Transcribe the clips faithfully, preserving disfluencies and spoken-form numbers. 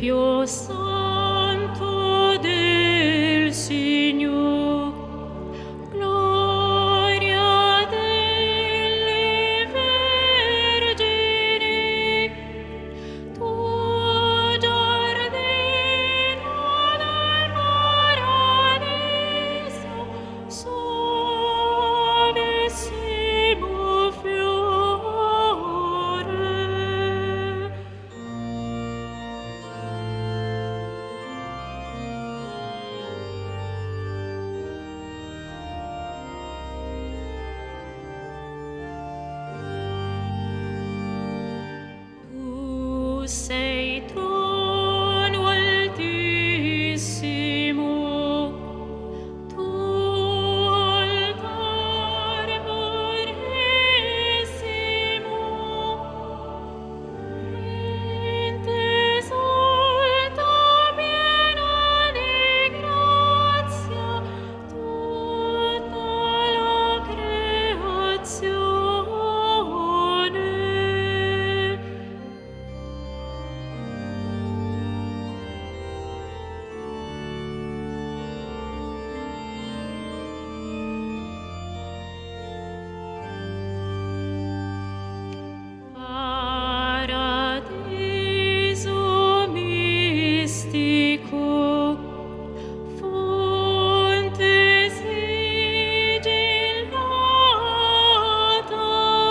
Tempio santo del Signore, gloria delle vergini, tuo giardino del paradiso, suavissimo fiore. Tu sei trono altissimo, tu altare purissimo, in te esulta piena di grazia tutta la creazione. Paradiso mistico, fonte sigillata,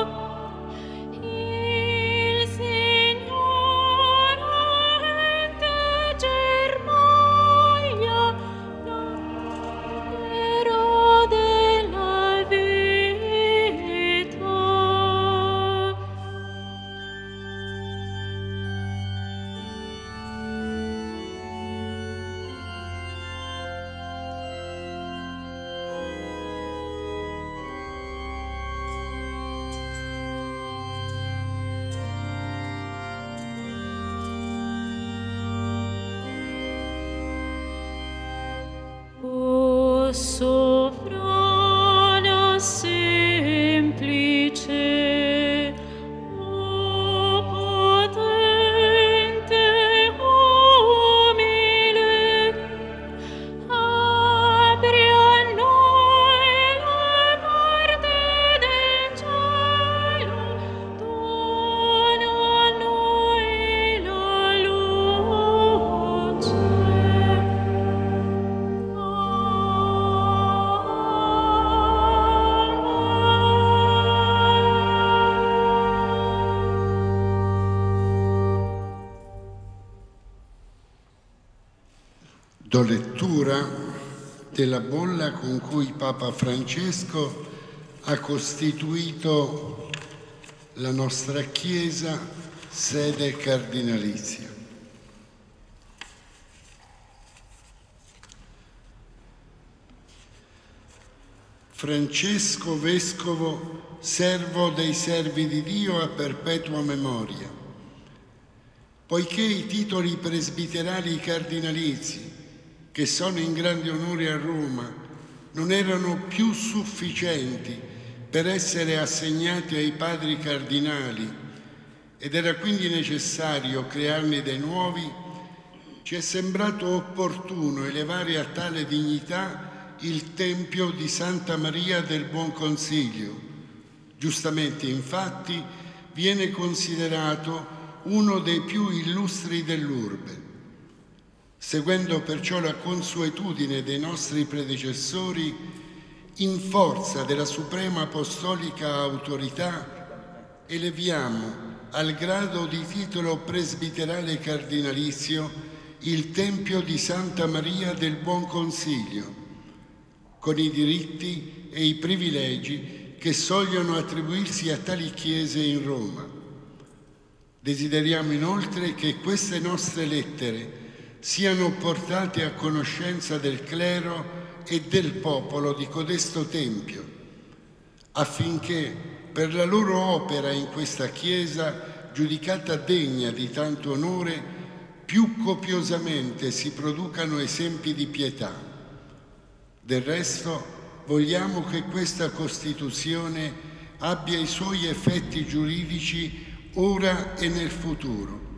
il Signore in te germoglia, l'albero della vita. O sovrana semplice, o potente umile, apri a noi le porte del cielo, dona a noi la luce. Do lettura della bolla con cui Papa Francesco ha costituito la nostra Chiesa sede cardinalizia. Francesco Vescovo, servo dei servi di Dio a perpetua memoria. Poiché i titoli presbiterali cardinalizi, che sono in grande onore a Roma, non erano più sufficienti per essere assegnati ai padri cardinali ed era quindi necessario crearne dei nuovi, ci è sembrato opportuno elevare a tale dignità il Tempio di Santa Maria del Buon Consiglio. Giustamente, infatti, viene considerato uno dei più illustri dell'urbe. Seguendo perciò la consuetudine dei nostri predecessori, in forza della suprema apostolica autorità, eleviamo al grado di titolo presbiterale cardinalizio il Tempio di Santa Maria del Buon Consiglio, con i diritti e i privilegi che sogliono attribuirsi a tali chiese in Roma. Desideriamo inoltre che queste nostre lettere siano portate a conoscenza del clero e del popolo di codesto Tempio, affinché per la loro opera in questa Chiesa, giudicata degna di tanto onore, più copiosamente si producano esempi di pietà. Del resto, vogliamo che questa Costituzione abbia i suoi effetti giuridici ora e nel futuro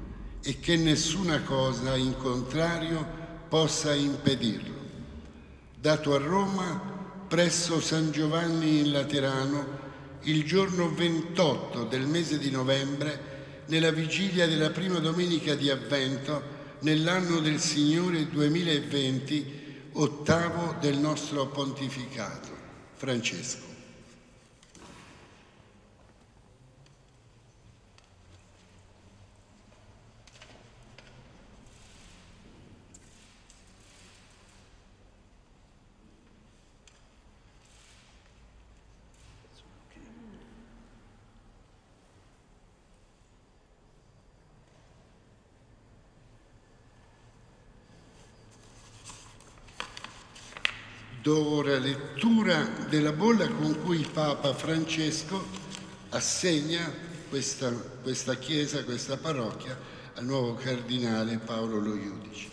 e che nessuna cosa in contrario possa impedirlo. Dato a Roma presso San Giovanni in Laterano il giorno ventotto del mese di novembre, nella vigilia della prima domenica di Avvento, nell'anno del Signore duemilaventi, ottavo del nostro pontificato. Francesco. Do ora lettura della bolla con cui Papa Francesco assegna questa, questa chiesa, questa parrocchia, al nuovo cardinale Paolo Lo Iudice.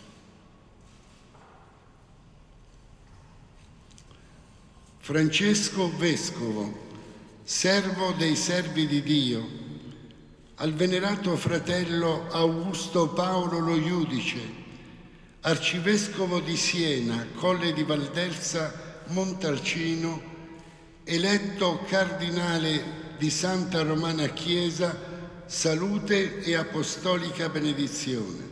Francesco Vescovo, servo dei servi di Dio, al venerato fratello Augusto Paolo Lo Iudice, Arcivescovo di Siena, Colle di Valdelsa, Montalcino, eletto cardinale di Santa Romana Chiesa, salute e apostolica benedizione.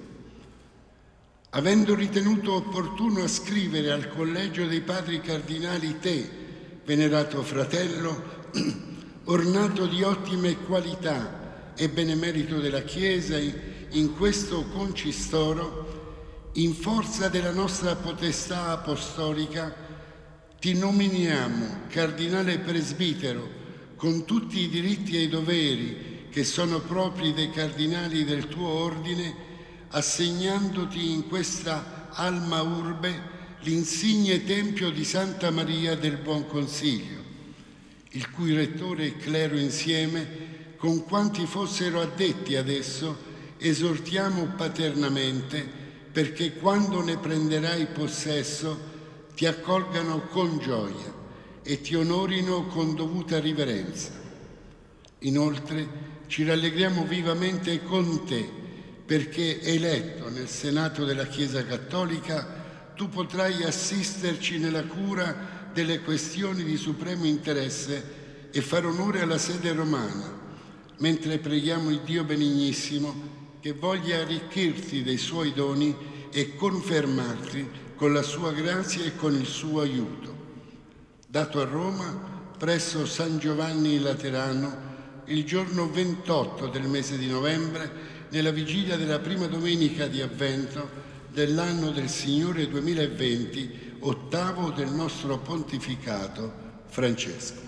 Avendo ritenuto opportuno scrivere al Collegio dei Padri Cardinali te, venerato fratello, ornato di ottime qualità e benemerito della Chiesa in questo concistoro, in forza della nostra potestà apostolica, ti nominiamo cardinale presbitero con tutti i diritti e i doveri che sono propri dei cardinali del tuo ordine, assegnandoti in questa alma urbe l'insigne tempio di Santa Maria del Buon Consiglio, il cui rettore e clero insieme, con quanti fossero addetti ad esso, esortiamo paternamente perché quando ne prenderai possesso ti accolgano con gioia e ti onorino con dovuta riverenza. Inoltre ci rallegriamo vivamente con te perché eletto nel Senato della Chiesa Cattolica tu potrai assisterci nella cura delle questioni di supremo interesse e far onore alla sede romana, mentre preghiamo il Dio Benignissimo che voglia arricchirti dei suoi doni e confermarti con la sua grazia e con il suo aiuto. Dato a Roma, presso San Giovanni in Laterano, il giorno ventotto del mese di novembre, nella vigilia della prima domenica di Avvento dell'anno del Signore duemilaventi, ottavo del nostro pontificato, Francesco.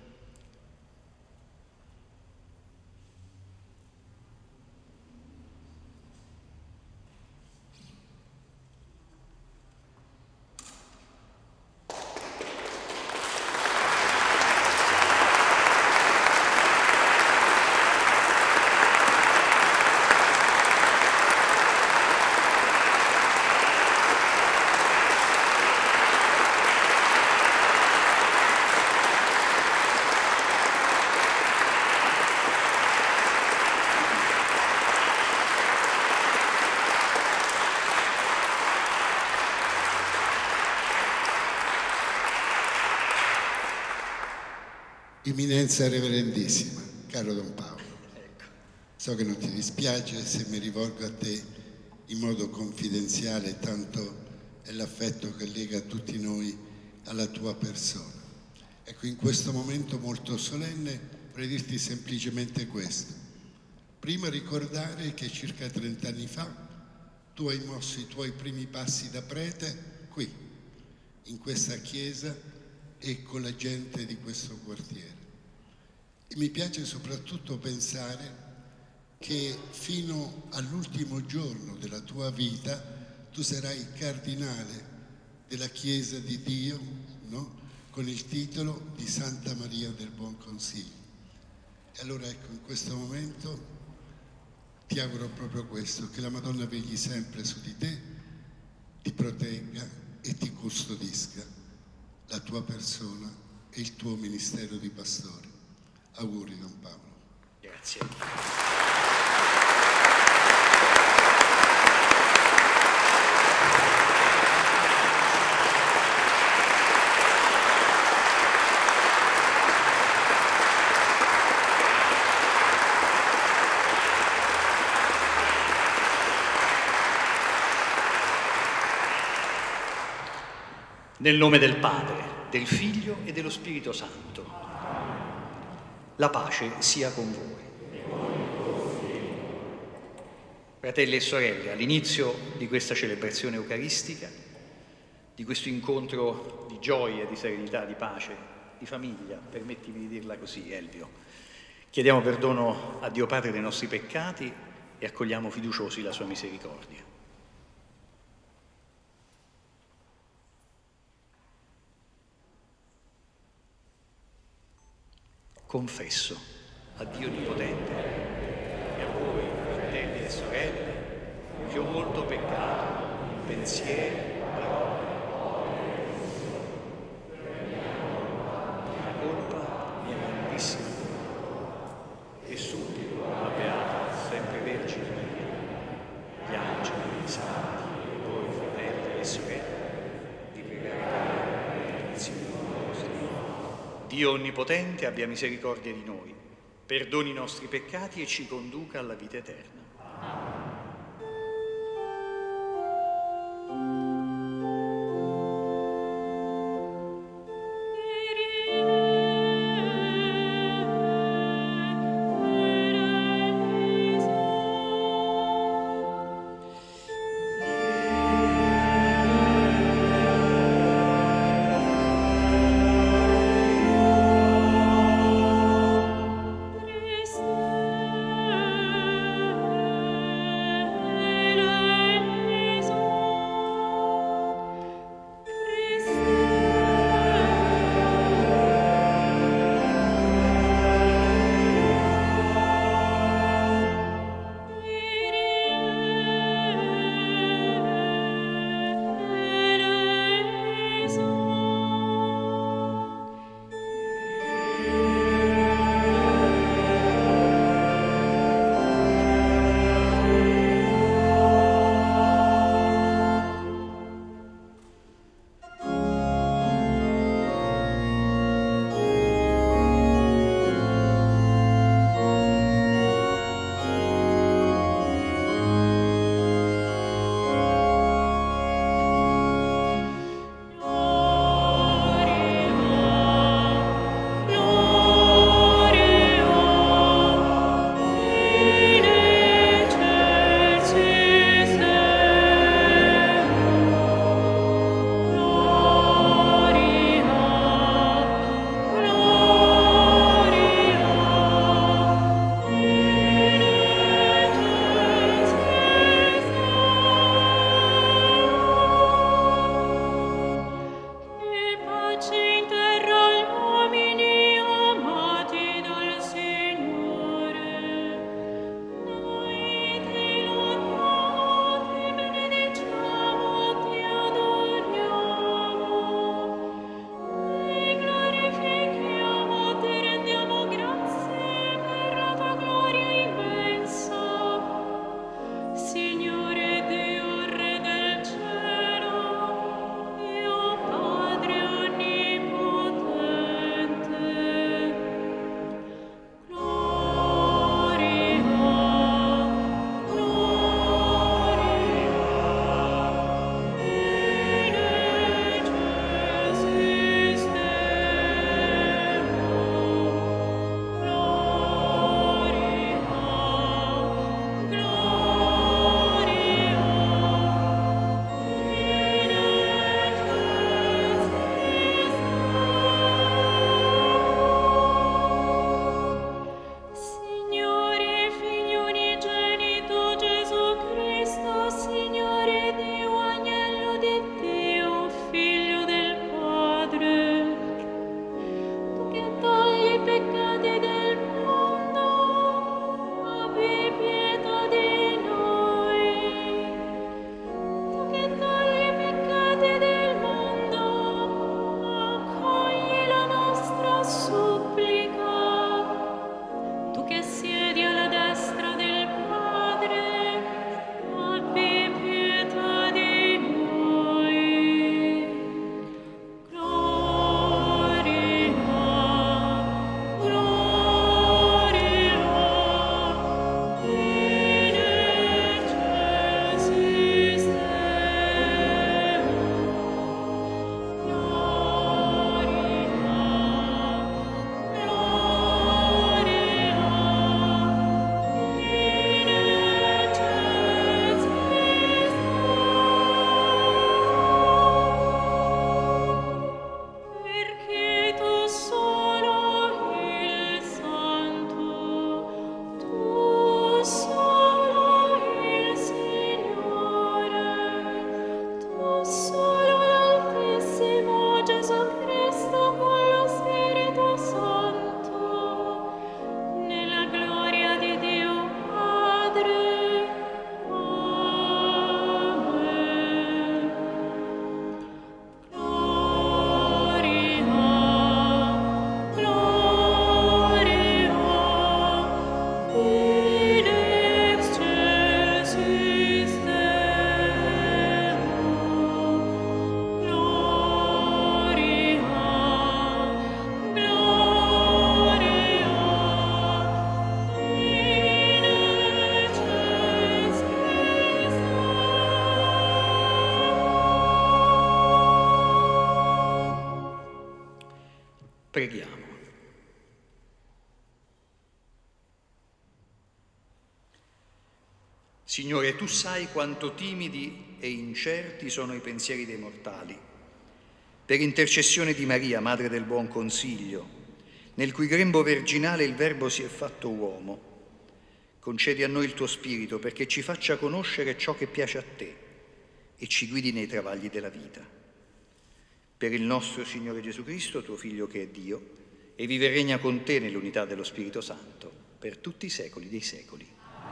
Eminenza Reverendissima, caro Don Paolo, so che non ti dispiace se mi rivolgo a te in modo confidenziale, tanto è l'affetto che lega tutti noi alla tua persona. Ecco, in questo momento molto solenne vorrei dirti semplicemente questo. Prima ricordare che circa trent'anni fa tu hai mosso i tuoi primi passi da prete qui, in questa chiesa e con la gente di questo quartiere. E mi piace soprattutto pensare che fino all'ultimo giorno della tua vita tu sarai cardinale della Chiesa di Dio, no? Con il titolo di Santa Maria del Buon Consiglio. E allora ecco, in questo momento ti auguro proprio questo, che la Madonna vegli sempre su di te, ti protegga e ti custodisca la tua persona e il tuo ministero di pastore. Auguri, Don Paolo. Grazie. Nel nome del Padre, del Figlio e dello Spirito Santo. La pace sia con voi. Fratelli e sorelle, all'inizio di questa celebrazione eucaristica, di questo incontro di gioia, di serenità, di pace, di famiglia, permettimi di dirla così, Elvio, chiediamo perdono a Dio Padre dei nostri peccati e accogliamo fiduciosi la sua misericordia. Confesso a Dio Onnipotente e a voi, fratelli e sorelle, che ho molto peccato in pensieri, parole, una colpa mia grandissima, e supplico la Beata sempre Vergine Maria, gli angeli, i santi e voi, fratelli e sorelle, di pregare per me le petizioni vostre. Dio Onnipotente abbia misericordia di noi, perdoni i nostri peccati e ci conduca alla vita eterna. Christe Preghiamo. Signore, tu sai quanto timidi e incerti sono i pensieri dei mortali. Per intercessione di Maria, Madre del Buon Consiglio, nel cui grembo virginale il Verbo si è fatto uomo, concedi a noi il tuo Spirito perché ci faccia conoscere ciò che piace a te e ci guidi nei travagli della vita. Per il nostro Signore Gesù Cristo, tuo Figlio che è Dio, e vive e regna con te nell'unità dello Spirito Santo, per tutti i secoli dei secoli.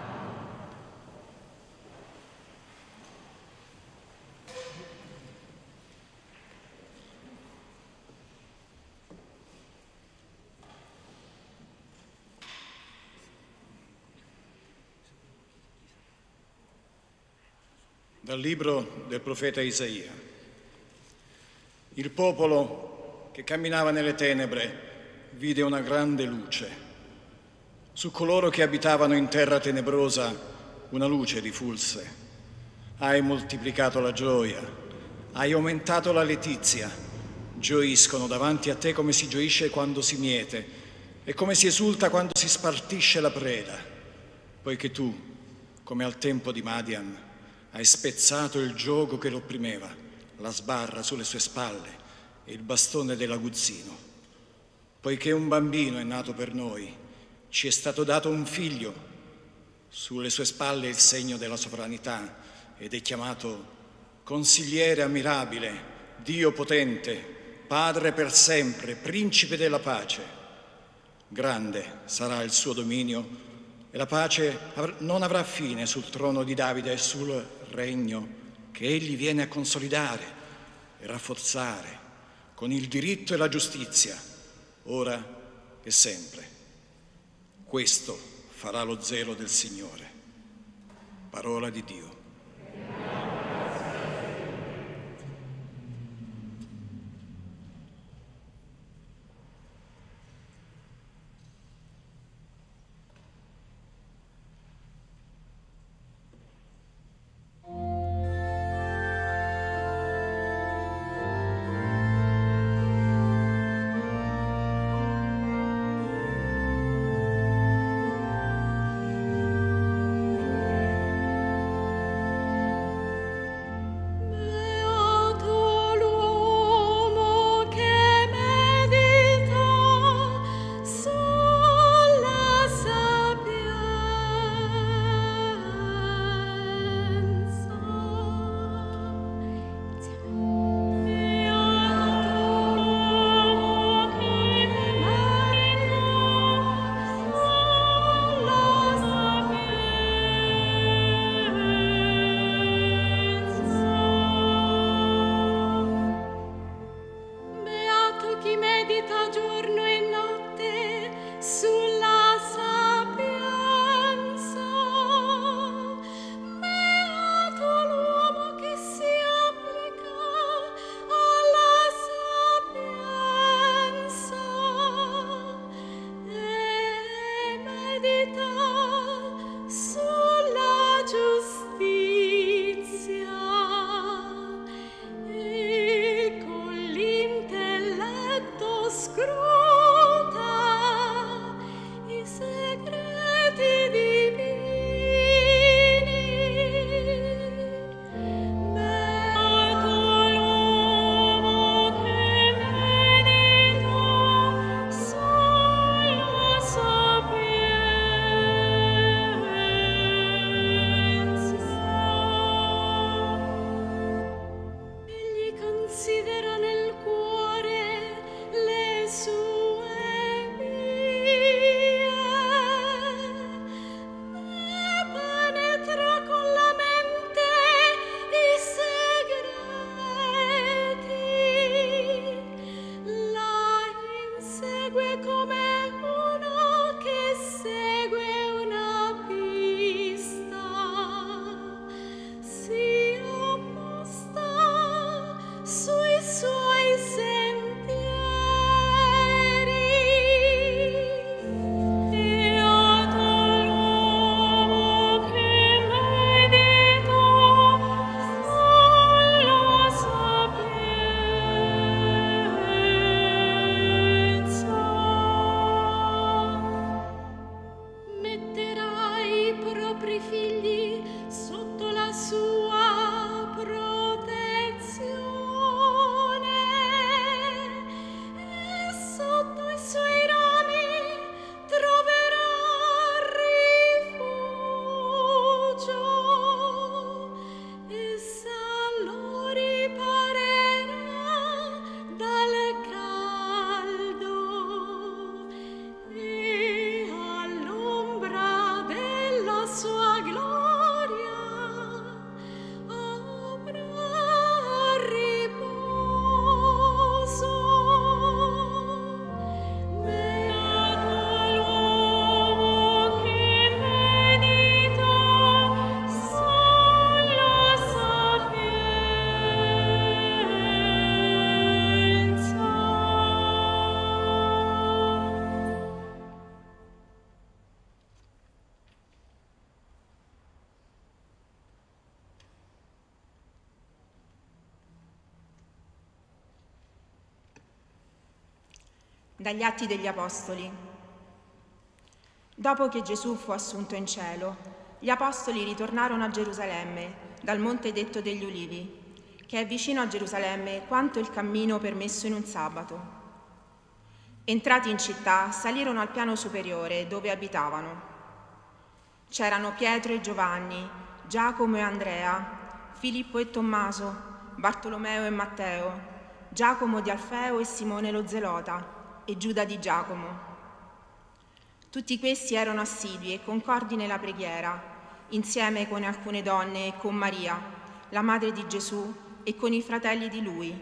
Dal libro del profeta Isaia. Il popolo che camminava nelle tenebre vide una grande luce. Su coloro che abitavano in terra tenebrosa una luce rifulse. Hai moltiplicato la gioia, hai aumentato la letizia. Gioiscono davanti a te come si gioisce quando si miete e come si esulta quando si spartisce la preda, poiché tu, come al tempo di Madian, hai spezzato il giogo che lo opprimeva, la sbarra sulle sue spalle e il bastone dell'aguzzino. Poiché un bambino è nato per noi, ci è stato dato un figlio, sulle sue spalle il segno della sovranità ed è chiamato Consigliere ammirabile, Dio potente, Padre per sempre, Principe della pace. Grande sarà il suo dominio e la pace non avrà fine sul trono di Davide e sul regno che egli viene a consolidare e rafforzare con il diritto e la giustizia, ora e sempre. Questo farà lo zelo del Signore. Parola di Dio. Dagli Atti degli Apostoli. Dopo che Gesù fu assunto in cielo, gli apostoli ritornarono a Gerusalemme, dal monte detto degli Ulivi, che è vicino a Gerusalemme quanto il cammino permesso in un sabato. Entrati in città, salirono al piano superiore dove abitavano. C'erano Pietro e Giovanni, Giacomo e Andrea, Filippo e Tommaso, Bartolomeo e Matteo, Giacomo di Alfeo e Simone lo Zelota e Giuda di Giacomo. Tutti questi erano assidui e concordi nella preghiera, insieme con alcune donne e con Maria, la madre di Gesù, e con i fratelli di lui.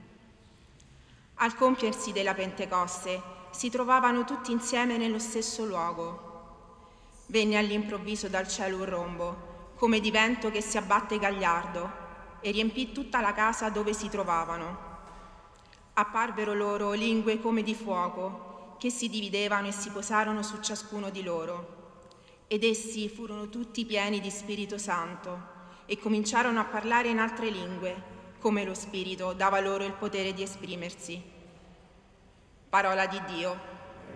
Al compiersi della Pentecoste si trovavano tutti insieme nello stesso luogo. Venne all'improvviso dal cielo un rombo, come di vento che si abbatte gagliardo, e riempì tutta la casa dove si trovavano. Apparvero loro lingue come di fuoco, che si dividevano e si posarono su ciascuno di loro. Ed essi furono tutti pieni di Spirito Santo e cominciarono a parlare in altre lingue, come lo Spirito dava loro il potere di esprimersi. Parola di Dio.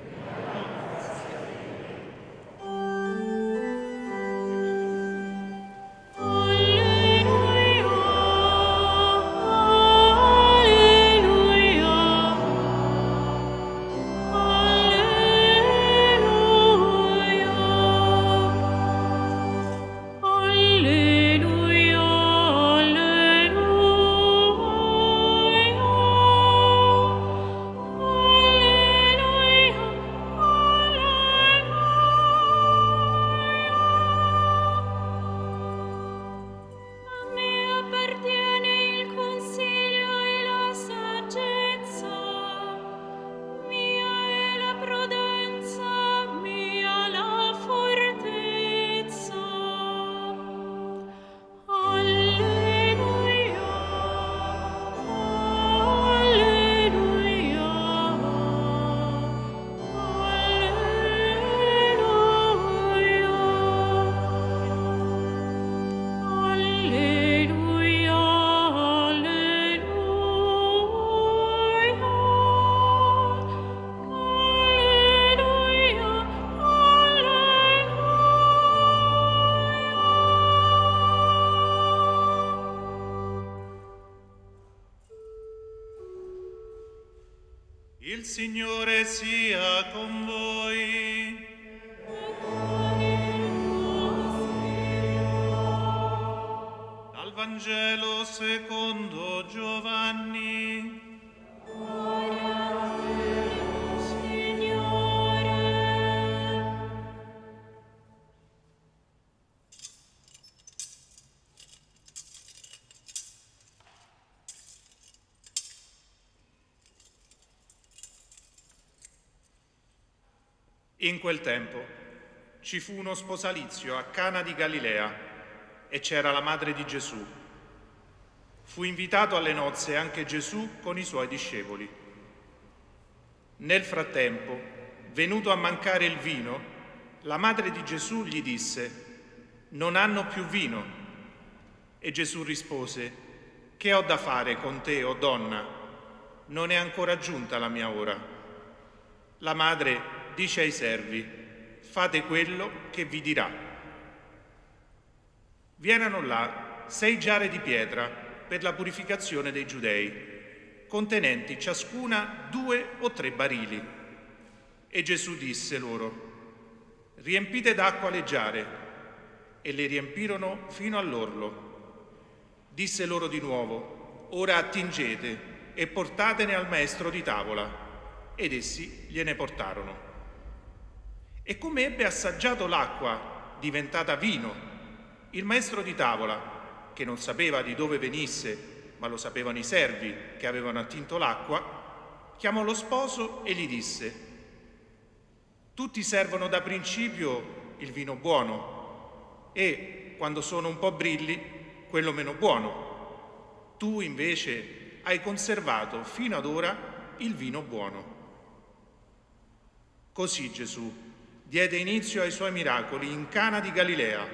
Il Signore sia con voi. Dal Vangelo secondo Giovanni. In quel tempo ci fu uno sposalizio a Cana di Galilea e c'era la madre di Gesù. Fu invitato alle nozze anche Gesù con i suoi discepoli. Nel frattempo, venuto a mancare il vino, la madre di Gesù gli disse: «Non hanno più vino». E Gesù rispose: «Che ho da fare con te, o donna? Non è ancora giunta la mia ora». La madre dice ai servi: «Fate quello che vi dirà». Vi erano là sei giare di pietra per la purificazione dei giudei, contenenti ciascuna due o tre barili. E Gesù disse loro: «Riempite d'acqua le giare», e le riempirono fino all'orlo. Disse loro di nuovo: «Ora attingete e portatene al maestro di tavola». Ed essi gliene portarono. E come ebbe assaggiato l'acqua diventata vino, il maestro di tavola, che non sapeva di dove venisse, ma lo sapevano i servi che avevano attinto l'acqua, chiamò lo sposo e gli disse: «Tutti servono da principio il vino buono e, quando sono un po' brilli, quello meno buono. Tu invece hai conservato fino ad ora il vino buono». Così Gesù diede inizio ai suoi miracoli in Cana di Galilea,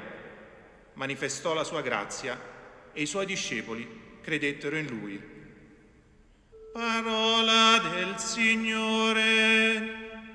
manifestò la sua grazia e i suoi discepoli credettero in lui. Parola del Signore.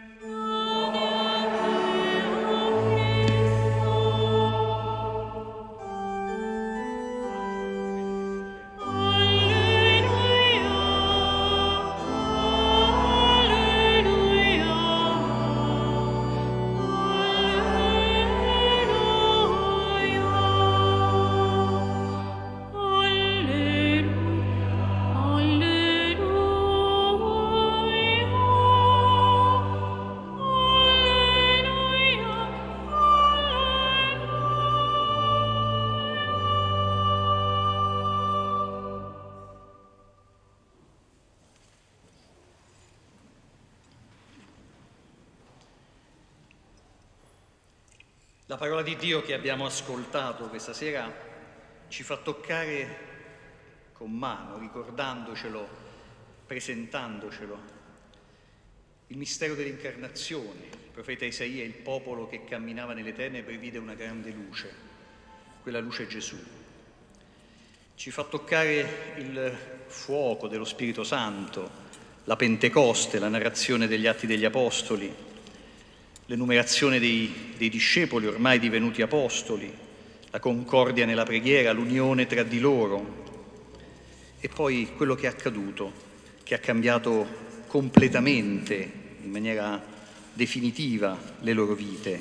La parola di Dio che abbiamo ascoltato questa sera ci fa toccare con mano, ricordandocelo, presentandocelo, il mistero dell'incarnazione. Il profeta Isaia, il popolo che camminava nelle tenebre, vide una grande luce, quella luce è Gesù. Ci fa toccare il fuoco dello Spirito Santo, la Pentecoste, la narrazione degli Atti degli Apostoli, l'enumerazione dei, dei discepoli ormai divenuti apostoli, la concordia nella preghiera, l'unione tra di loro e poi quello che è accaduto, che ha cambiato completamente, in maniera definitiva, le loro vite.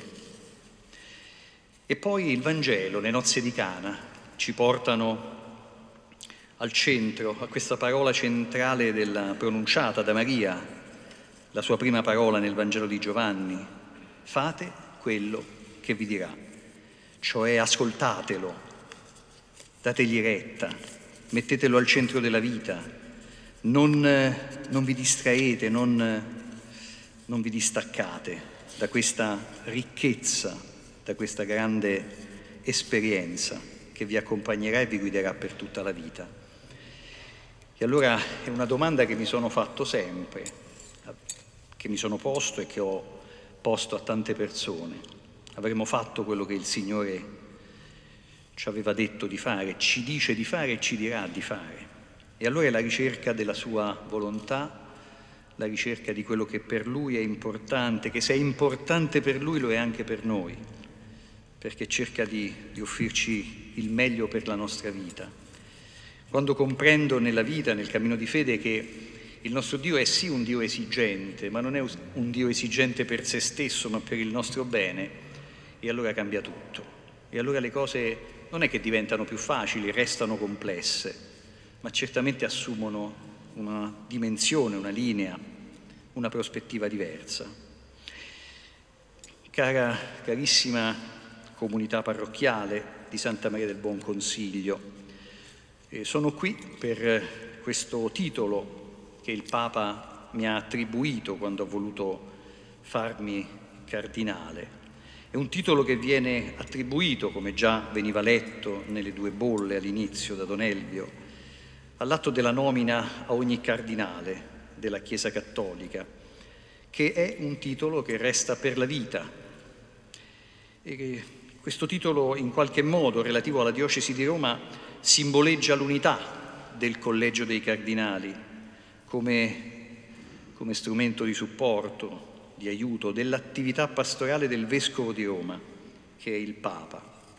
E poi il Vangelo, le nozze di Cana, ci portano al centro, a questa parola centrale della, pronunciata da Maria, la sua prima parola nel Vangelo di Giovanni: fate quello che vi dirà, cioè ascoltatelo, dategli retta, mettetelo al centro della vita, non, non vi distraete, non, non vi distaccate da questa ricchezza, da questa grande esperienza che vi accompagnerà e vi guiderà per tutta la vita. E allora è una domanda che mi sono fatto sempre, che mi sono posto e che ho posto a tante persone. Avremo fatto quello che il Signore ci aveva detto di fare, ci dice di fare e ci dirà di fare. E allora è la ricerca della sua volontà, la ricerca di quello che per Lui è importante, che se è importante per Lui lo è anche per noi, perché cerca di, di offrirci il meglio per la nostra vita. Quando comprendo nella vita, nel cammino di fede, che il nostro Dio è sì un Dio esigente, ma non è un Dio esigente per se stesso, ma per il nostro bene, e allora cambia tutto. E allora le cose non è che diventano più facili, restano complesse, ma certamente assumono una dimensione, una linea, una prospettiva diversa. Cara, carissima comunità parrocchiale di Santa Maria del Buon Consiglio, eh, sono qui per questo titolo che il Papa mi ha attribuito quando ha voluto farmi cardinale. È un titolo che viene attribuito, come già veniva letto nelle due bolle all'inizio da Don Elvio, all'atto della nomina a ogni cardinale della Chiesa Cattolica, che è un titolo che resta per la vita. E questo titolo, in qualche modo, relativo alla diocesi di Roma, simboleggia l'unità del Collegio dei Cardinali, Come, come strumento di supporto, di aiuto dell'attività pastorale del Vescovo di Roma, che è il Papa.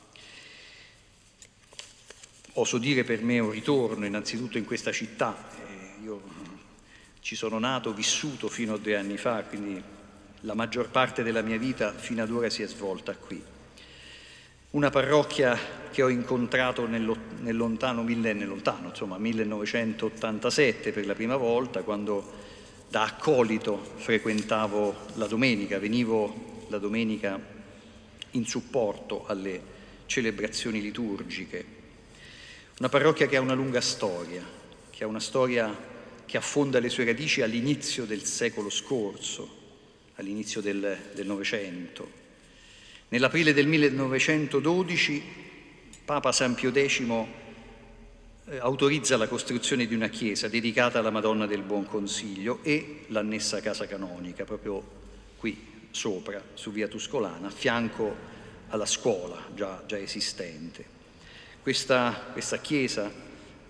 Oso dire per me un ritorno innanzitutto in questa città. Eh, io ci sono nato, vissuto fino a due anni fa, quindi la maggior parte della mia vita fino ad ora si è svolta qui. Una parrocchia che ho incontrato nel, nel lontano, nel lontano insomma, millenovecentottantasette per la prima volta, quando da accolito frequentavo la domenica, venivo la domenica in supporto alle celebrazioni liturgiche. Una parrocchia che ha una lunga storia, che ha una storia che affonda le sue radici all'inizio del secolo scorso, all'inizio del, del Novecento. Nell'aprile del millenovecentododici Papa San Pio X eh, autorizza la costruzione di una chiesa dedicata alla Madonna del Buon Consiglio e l'annessa casa canonica, proprio qui sopra, su via Tuscolana, a fianco alla scuola già, già esistente. Questa, questa chiesa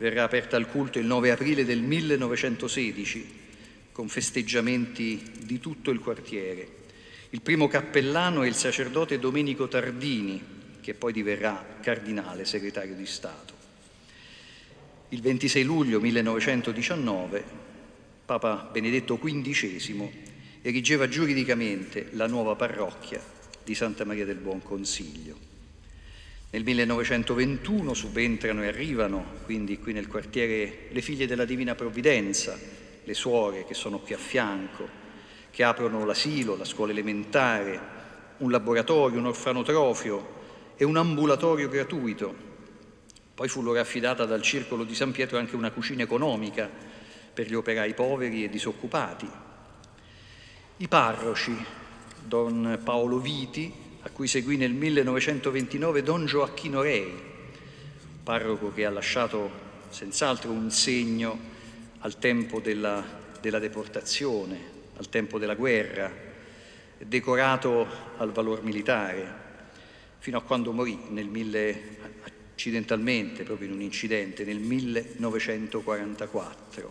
verrà aperta al culto il nove aprile del millenovecentosedici, con festeggiamenti di tutto il quartiere. Il primo cappellano è il sacerdote Domenico Tardini, che poi diverrà cardinale segretario di Stato. Il ventisei luglio millenovecentodiciannove Papa Benedetto quindicesimo erigeva giuridicamente la nuova parrocchia di Santa Maria del Buon Consiglio. Nel millenovecentoventuno subentrano e arrivano quindi qui nel quartiere le figlie della Divina Provvidenza, le suore che sono qui a fianco, che aprono l'asilo, la scuola elementare, un laboratorio, un orfanotrofio e un ambulatorio gratuito. Poi fu loro affidata dal Circolo di San Pietro anche una cucina economica per gli operai poveri e disoccupati. I parroci, Don Paolo Viti, a cui seguì nel millenovecentoventinove Don Gioacchino Rei, parroco che ha lasciato senz'altro un segno al tempo della, della deportazione, al tempo della guerra, decorato al valor militare, fino a quando morì nel mille, accidentalmente, proprio in un incidente, nel millenovecentoquarantaquattro.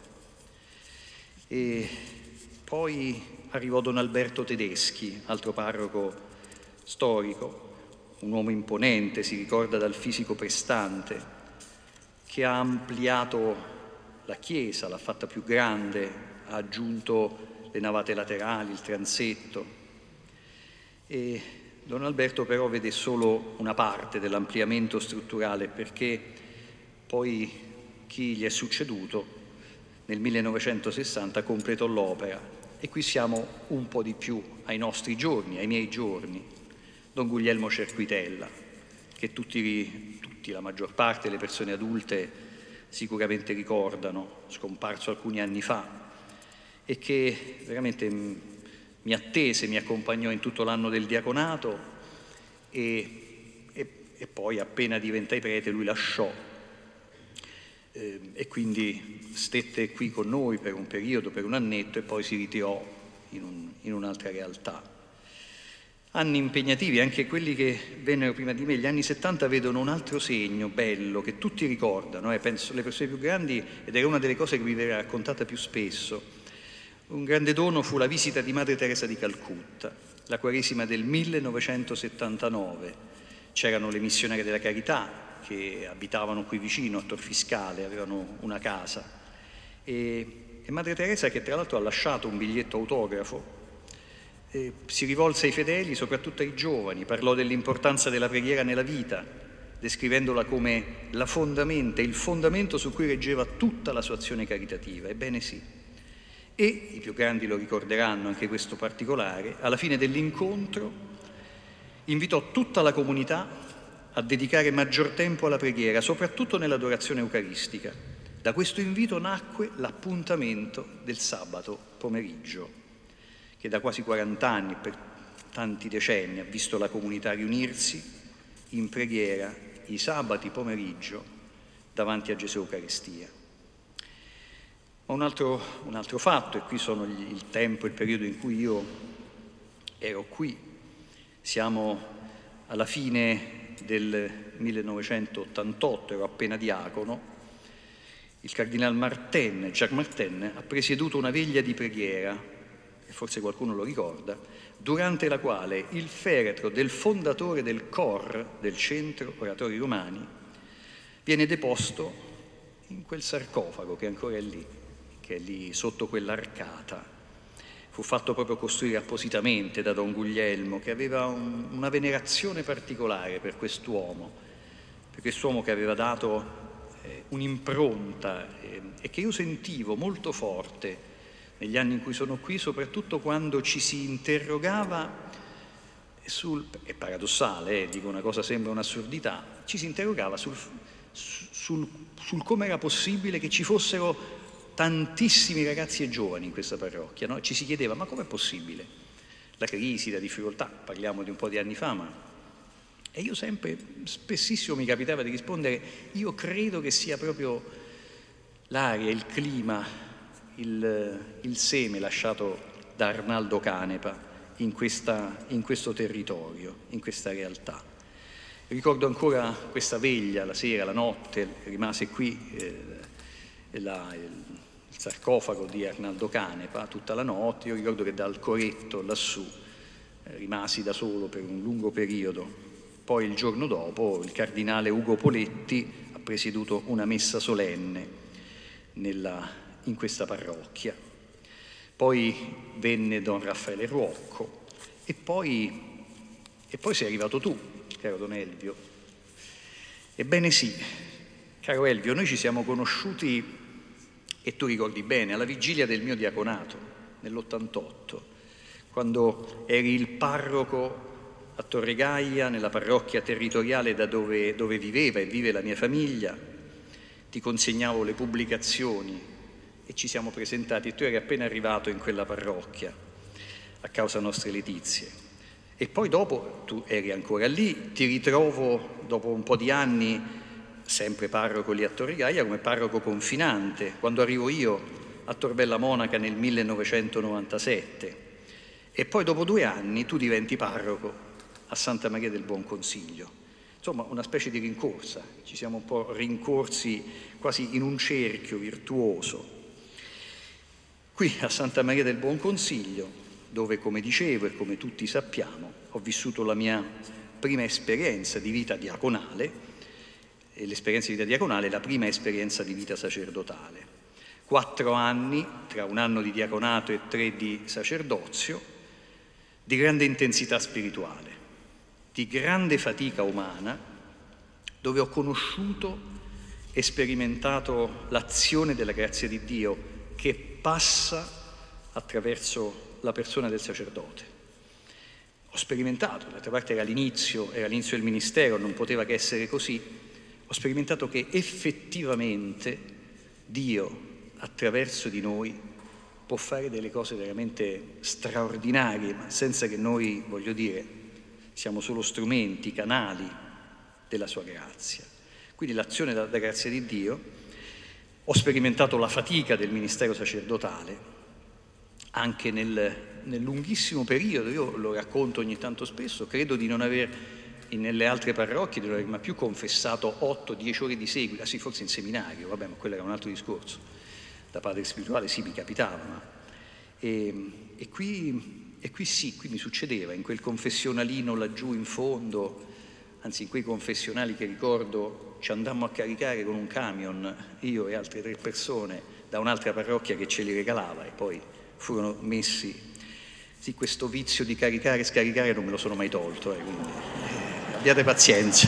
E poi arrivò Don Alberto Tedeschi, altro parroco storico, un uomo imponente, si ricorda dal fisico prestante, che ha ampliato la chiesa, l'ha fatta più grande, ha aggiunto le navate laterali, il transetto. E Don Alberto però vede solo una parte dell'ampliamento strutturale, perché poi chi gli è succeduto nel millenovecentosessanta completò l'opera, e qui siamo un po' di più ai nostri giorni, ai miei giorni. Don Guglielmo Cerquitella, che tutti, tutti la maggior parte delle persone adulte sicuramente ricordano, scomparso alcuni anni fa, e che veramente mi attese, mi accompagnò in tutto l'anno del diaconato e, e, e poi appena diventai prete lui lasciò eh, e quindi stette qui con noi per un periodo, per un annetto, e poi si ritirò in, un, in un'altra realtà. Anni impegnativi, anche quelli che vennero prima di me, gli anni settanta vedono un altro segno bello che tutti ricordano, eh, penso le persone più grandi, ed era una delle cose che vi verrà raccontata più spesso. Un grande dono fu la visita di Madre Teresa di Calcutta, la Quaresima del millenovecentosettantanove. C'erano le missionarie della Carità che abitavano qui vicino, a Tor Fiscale, avevano una casa. E, e Madre Teresa, che tra l'altro ha lasciato un biglietto autografo, Eh, si rivolse ai fedeli, soprattutto ai giovani, parlò dell'importanza della preghiera nella vita, descrivendola come la fondamenta, il fondamento su cui reggeva tutta la sua azione caritativa. Ebbene sì. E, i più grandi lo ricorderanno anche questo particolare, alla fine dell'incontro invitò tutta la comunità a dedicare maggior tempo alla preghiera, soprattutto nell'adorazione eucaristica. Da questo invito nacque l'appuntamento del sabato pomeriggio, che da quasi quaranta anni, per tanti decenni, ha visto la comunità riunirsi in preghiera i sabati pomeriggio davanti a Gesù Eucaristia. Ma un altro, un altro fatto, e qui sono gli, il tempo, il periodo in cui io ero qui, siamo alla fine del millenovecentottantotto, ero appena diacono. Il cardinal Martin, Jacques Martin, ha presieduto una veglia di preghiera, forse qualcuno lo ricorda, durante la quale il feretro del fondatore del C O R, del Centro Oratori Romani, viene deposto in quel sarcofago che ancora è lì, che è lì sotto quell'arcata. Fu fatto proprio costruire appositamente da Don Guglielmo, che aveva un, una venerazione particolare per quest'uomo, per quest'uomo che aveva dato eh, un'impronta eh, e che io sentivo molto forte negli anni in cui sono qui, soprattutto quando ci si interrogava sul, è paradossale, eh, dico una cosa sembra un'assurdità, ci si interrogava sul, sul, sul come era possibile che ci fossero tantissimi ragazzi e giovani in questa parrocchia, no? Ci si chiedeva, ma com'è possibile? La crisi, la difficoltà, parliamo di un po' di anni fa, ma... E io sempre, spessissimo mi capitava di rispondere, io credo che sia proprio l'aria, il clima, Il, il seme lasciato da Arnaldo Canepa in, questa, in questo territorio, in questa realtà. Ricordo ancora questa veglia, la sera, la notte, rimase qui eh, la, il, il sarcofago di Arnaldo Canepa tutta la notte. Io ricordo che dal coretto lassù eh, rimasi da solo per un lungo periodo. Poi il giorno dopo il cardinale Ugo Poletti ha presieduto una messa solenne nella, in questa parrocchia. Poi venne Don Raffaele Ruocco e poi, e poi sei arrivato tu, caro Don Elvio. Ebbene sì, caro Elvio, noi ci siamo conosciuti, e tu ricordi bene, alla vigilia del mio diaconato, nell'ottantotto, quando eri il parroco a Torregaia, nella parrocchia territoriale da dove, dove viveva e vive la mia famiglia. Ti consegnavo le pubblicazioni e ci siamo presentati, e tu eri appena arrivato in quella parrocchia a causa nostre letizie. E poi dopo tu eri ancora lì, ti ritrovo dopo un po' di anni sempre parroco lì a Torregaia come parroco confinante, quando arrivo io a Tor Bella Monaca nel millenovecentonovantasette, e poi dopo due anni tu diventi parroco a Santa Maria del Buon Consiglio. Insomma, una specie di rincorsa, ci siamo un po' rincorsi quasi in un cerchio virtuoso. Qui a Santa Maria del Buon Consiglio, dove, come dicevo e come tutti sappiamo, ho vissuto la mia prima esperienza di vita diaconale, e l'esperienza di vita diaconale è la prima esperienza di vita sacerdotale. Quattro anni, tra un anno di diaconato e tre di sacerdozio, di grande intensità spirituale, di grande fatica umana, dove ho conosciuto e sperimentato l'azione della grazia di Dio che passa attraverso la persona del sacerdote. Ho sperimentato, d'altra parte era l'inizio, era l'inizio del ministero, non poteva che essere così, ho sperimentato che effettivamente Dio, attraverso di noi, può fare delle cose veramente straordinarie, ma senza che noi, voglio dire, siamo solo strumenti, canali della sua grazia. Quindi l'azione della grazia di Dio. Ho sperimentato la fatica del ministero sacerdotale, anche nel, nel lunghissimo periodo, io lo racconto ogni tanto spesso, credo di non aver, nelle altre parrocchie, di non aver mai più confessato otto dieci ore di seguito, ah sì, forse in seminario, vabbè, ma quello era un altro discorso, da padre spirituale sì, mi capitava, ma... E, e, qui, e qui sì, qui mi succedeva, in quel confessionalino laggiù in fondo, anzi in quei confessionali che ricordo ci andammo a caricare con un camion, io e altre tre persone, da un'altra parrocchia che ce li regalava, e poi furono messi. Sì, questo vizio di caricare e scaricare non me lo sono mai tolto, eh, quindi eh, abbiate pazienza.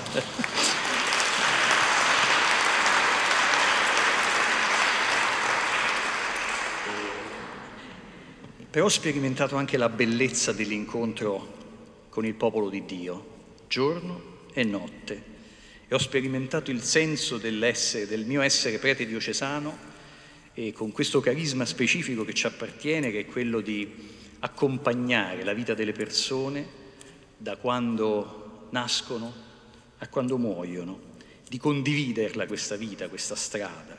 Però ho sperimentato anche la bellezza dell'incontro con il popolo di Dio, giorno e notte, e ho sperimentato il senso dell'essere, del mio essere prete diocesano, e con questo carisma specifico che ci appartiene, che è quello di accompagnare la vita delle persone da quando nascono a quando muoiono, di condividerla questa vita, questa strada.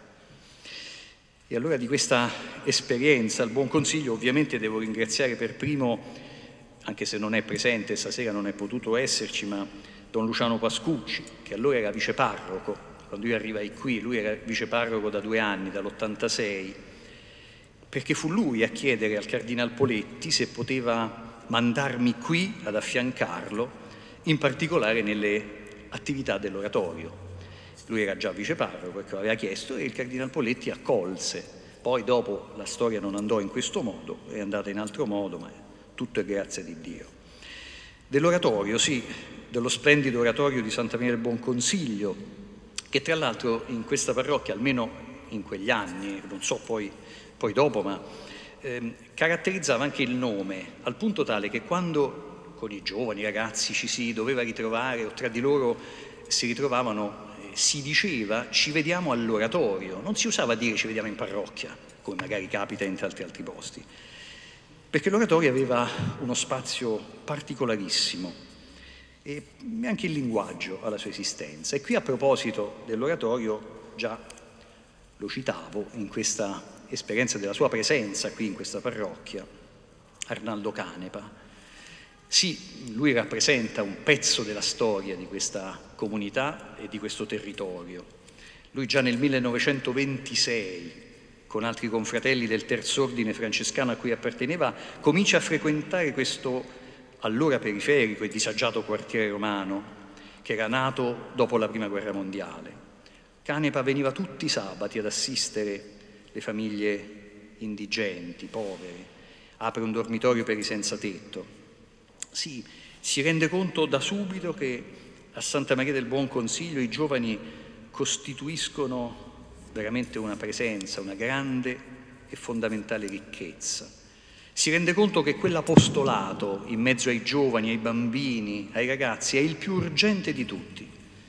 E allora di questa esperienza al Buon Consiglio ovviamente devo ringraziare per primo, anche se non è presente, stasera non è potuto esserci, ma Don Luciano Pascucci, che allora era viceparroco, quando io arrivai qui, lui era viceparroco da due anni, dall'ottantasei, perché fu lui a chiedere al Cardinal Poletti se poteva mandarmi qui ad affiancarlo, in particolare nelle attività dell'oratorio. Lui era già viceparroco, ecco, aveva chiesto, e il Cardinal Poletti accolse. Poi dopo la storia non andò in questo modo, è andata in altro modo, ma tutto è grazia di Dio. Dell'oratorio, sì, dello splendido oratorio di Santa Maria del Buon Consiglio, che tra l'altro in questa parrocchia, almeno in quegli anni, non so poi, poi dopo, ma ehm, caratterizzava anche il nome, al punto tale che quando con i giovani ragazzi ci si doveva ritrovare, o tra di loro si ritrovavano, eh, si diceva ci vediamo all'oratorio, non si usava dire ci vediamo in parrocchia, come magari capita in tanti altri posti, perché l'oratorio aveva uno spazio particolarissimo, e anche il linguaggio ha la sua esistenza. E qui, a proposito dell'oratorio, già lo citavo in questa esperienza della sua presenza qui in questa parrocchia, Arnaldo Canepa. Sì, lui rappresenta un pezzo della storia di questa comunità e di questo territorio. Lui già nel millenovecentoventisei, con altri confratelli del terzo ordine francescano a cui apparteneva, comincia a frequentare questo allora periferico e disagiato quartiere romano, che era nato dopo la Prima Guerra Mondiale. Canepa veniva tutti i sabati ad assistere le famiglie indigenti, povere, apre un dormitorio per i senza tetto. Sì, si rende conto da subito che a Santa Maria del Buon Consiglio i giovani costituiscono veramente una presenza, una grande e fondamentale ricchezza. Si rende conto che quell'apostolato in mezzo ai giovani, ai bambini, ai ragazzi è il più urgente di tutti.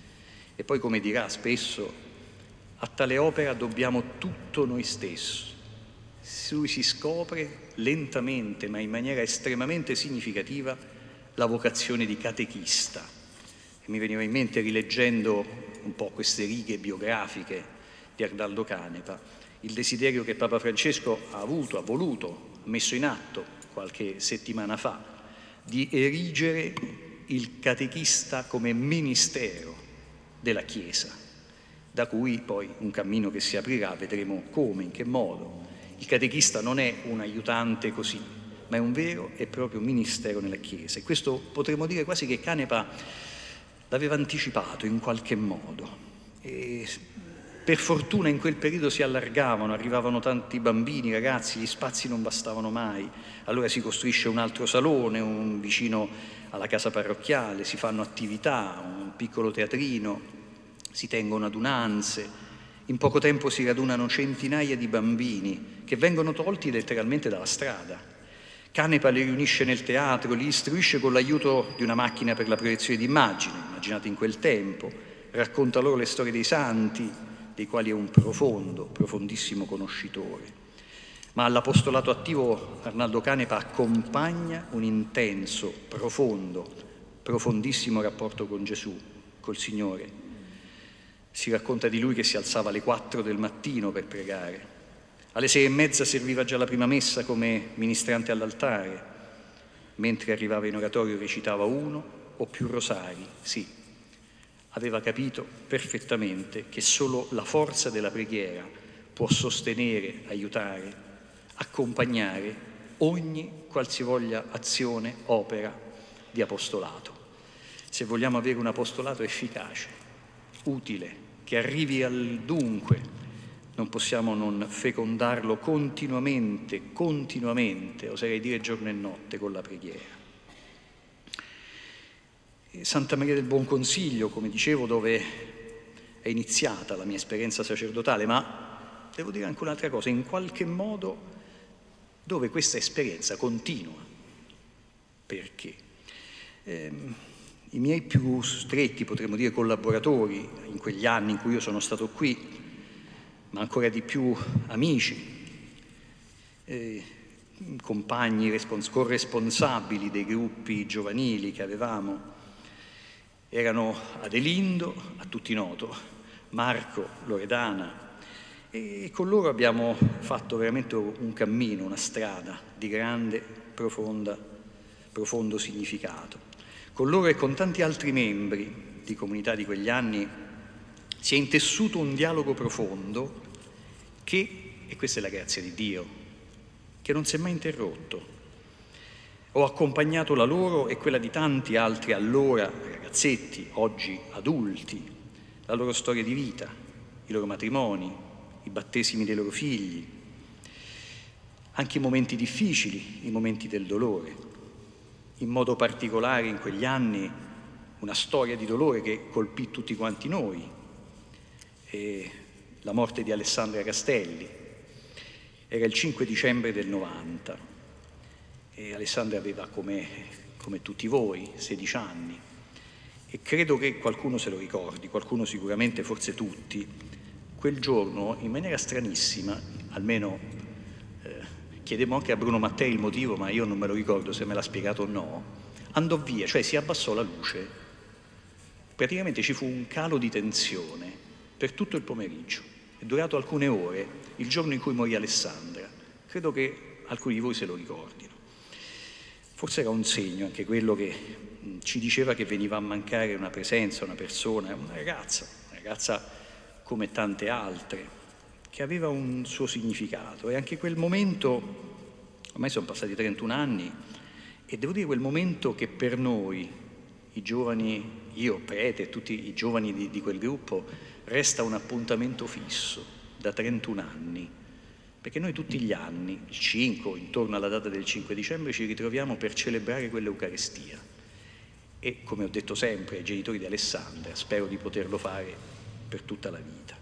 E poi, come dirà spesso, a tale opera dobbiamo tutto noi stessi. Lui si scopre lentamente, ma in maniera estremamente significativa, la vocazione di catechista. E mi veniva in mente, rileggendo un po' queste righe biografiche di Arnaldo Canepa, il desiderio che Papa Francesco ha avuto, ha voluto, ha messo in atto qualche settimana fa, di erigere il catechista come ministero della Chiesa, da cui poi un cammino che si aprirà, vedremo come, in che modo. Il catechista non è un aiutante così, ma è un vero e proprio ministero nella Chiesa. E questo potremmo dire quasi che Canepa l'aveva anticipato in qualche modo. E per fortuna in quel periodo si allargavano, arrivavano tanti bambini, ragazzi, gli spazi non bastavano mai. Allora si costruisce un altro salone, un vicino alla casa parrocchiale, si fanno attività, un piccolo teatrino, si tengono adunanze. In poco tempo si radunano centinaia di bambini che vengono tolti letteralmente dalla strada. Canepa li riunisce nel teatro, li istruisce con l'aiuto di una macchina per la proiezione di immagini, immaginate in quel tempo, racconta loro le storie dei santi, dei quali è un profondo, profondissimo conoscitore. Ma all'apostolato attivo Arnaldo Canepa accompagna un intenso, profondo, profondissimo rapporto con Gesù, col Signore. Si racconta di lui che si alzava alle quattro del mattino per pregare. Alle sei e mezza serviva già la prima messa come ministrante all'altare. Mentre arrivava in oratorio recitava uno o più rosari, sì. Aveva capito perfettamente che solo la forza della preghiera può sostenere, aiutare, accompagnare ogni qualsivoglia azione, opera di apostolato. Se vogliamo avere un apostolato efficace, utile, che arrivi al dunque, non possiamo non fecondarlo continuamente, continuamente, oserei dire giorno e notte, con la preghiera. Santa Maria del Buon Consiglio, come dicevo, dove è iniziata la mia esperienza sacerdotale, ma devo dire anche un'altra cosa, in qualche modo dove questa esperienza continua. Perché? Eh, I miei più stretti, potremmo dire, collaboratori in quegli anni in cui io sono stato qui, ma ancora di più amici, eh, compagni, respons- corresponsabili dei gruppi giovanili che avevamo, erano Adelindo, a tutti noto, Marco, Loredana, e con loro abbiamo fatto veramente un cammino, una strada di grande, profonda, profondo significato. Con loro e con tanti altri membri di comunità di quegli anni si è intessuto un dialogo profondo che, e questa è la grazia di Dio, che non si è mai interrotto. Ho accompagnato la loro e quella di tanti altri allora ragazzetti, oggi adulti, la loro storia di vita, i loro matrimoni, i battesimi dei loro figli, anche i momenti difficili, i momenti del dolore. In modo particolare in quegli anni una storia di dolore che colpì tutti quanti noi, e la morte di Alessandra Castelli. Era il cinque dicembre del novanta e Alessandra aveva come, come tutti voi sedici anni e credo che qualcuno se lo ricordi, qualcuno sicuramente, forse tutti. Quel giorno, in maniera stranissima, almeno eh, chiedemmo anche a Bruno Mattei il motivo, ma io non me lo ricordo se me l'ha spiegato o no, andò via, cioè si abbassò la luce. Praticamente ci fu un calo di tensione per tutto il pomeriggio. È durato alcune ore, il giorno in cui morì Alessandra. Credo che alcuni di voi se lo ricordino. Forse era un segno anche quello che ci diceva che veniva a mancare una presenza, una persona, una ragazza, una ragazza come tante altre, che aveva un suo significato. E anche quel momento, ormai sono passati trentuno anni, e devo dire quel momento che per noi, i giovani, io, prete e tutti i giovani di, di quel gruppo, resta un appuntamento fisso da trentuno anni, perché noi tutti gli anni, il cinque, intorno alla data del cinque dicembre, ci ritroviamo per celebrare quell'Eucaristia. E, come ho detto sempre ai genitori di Alessandra, spero di poterlo fare per tutta la vita.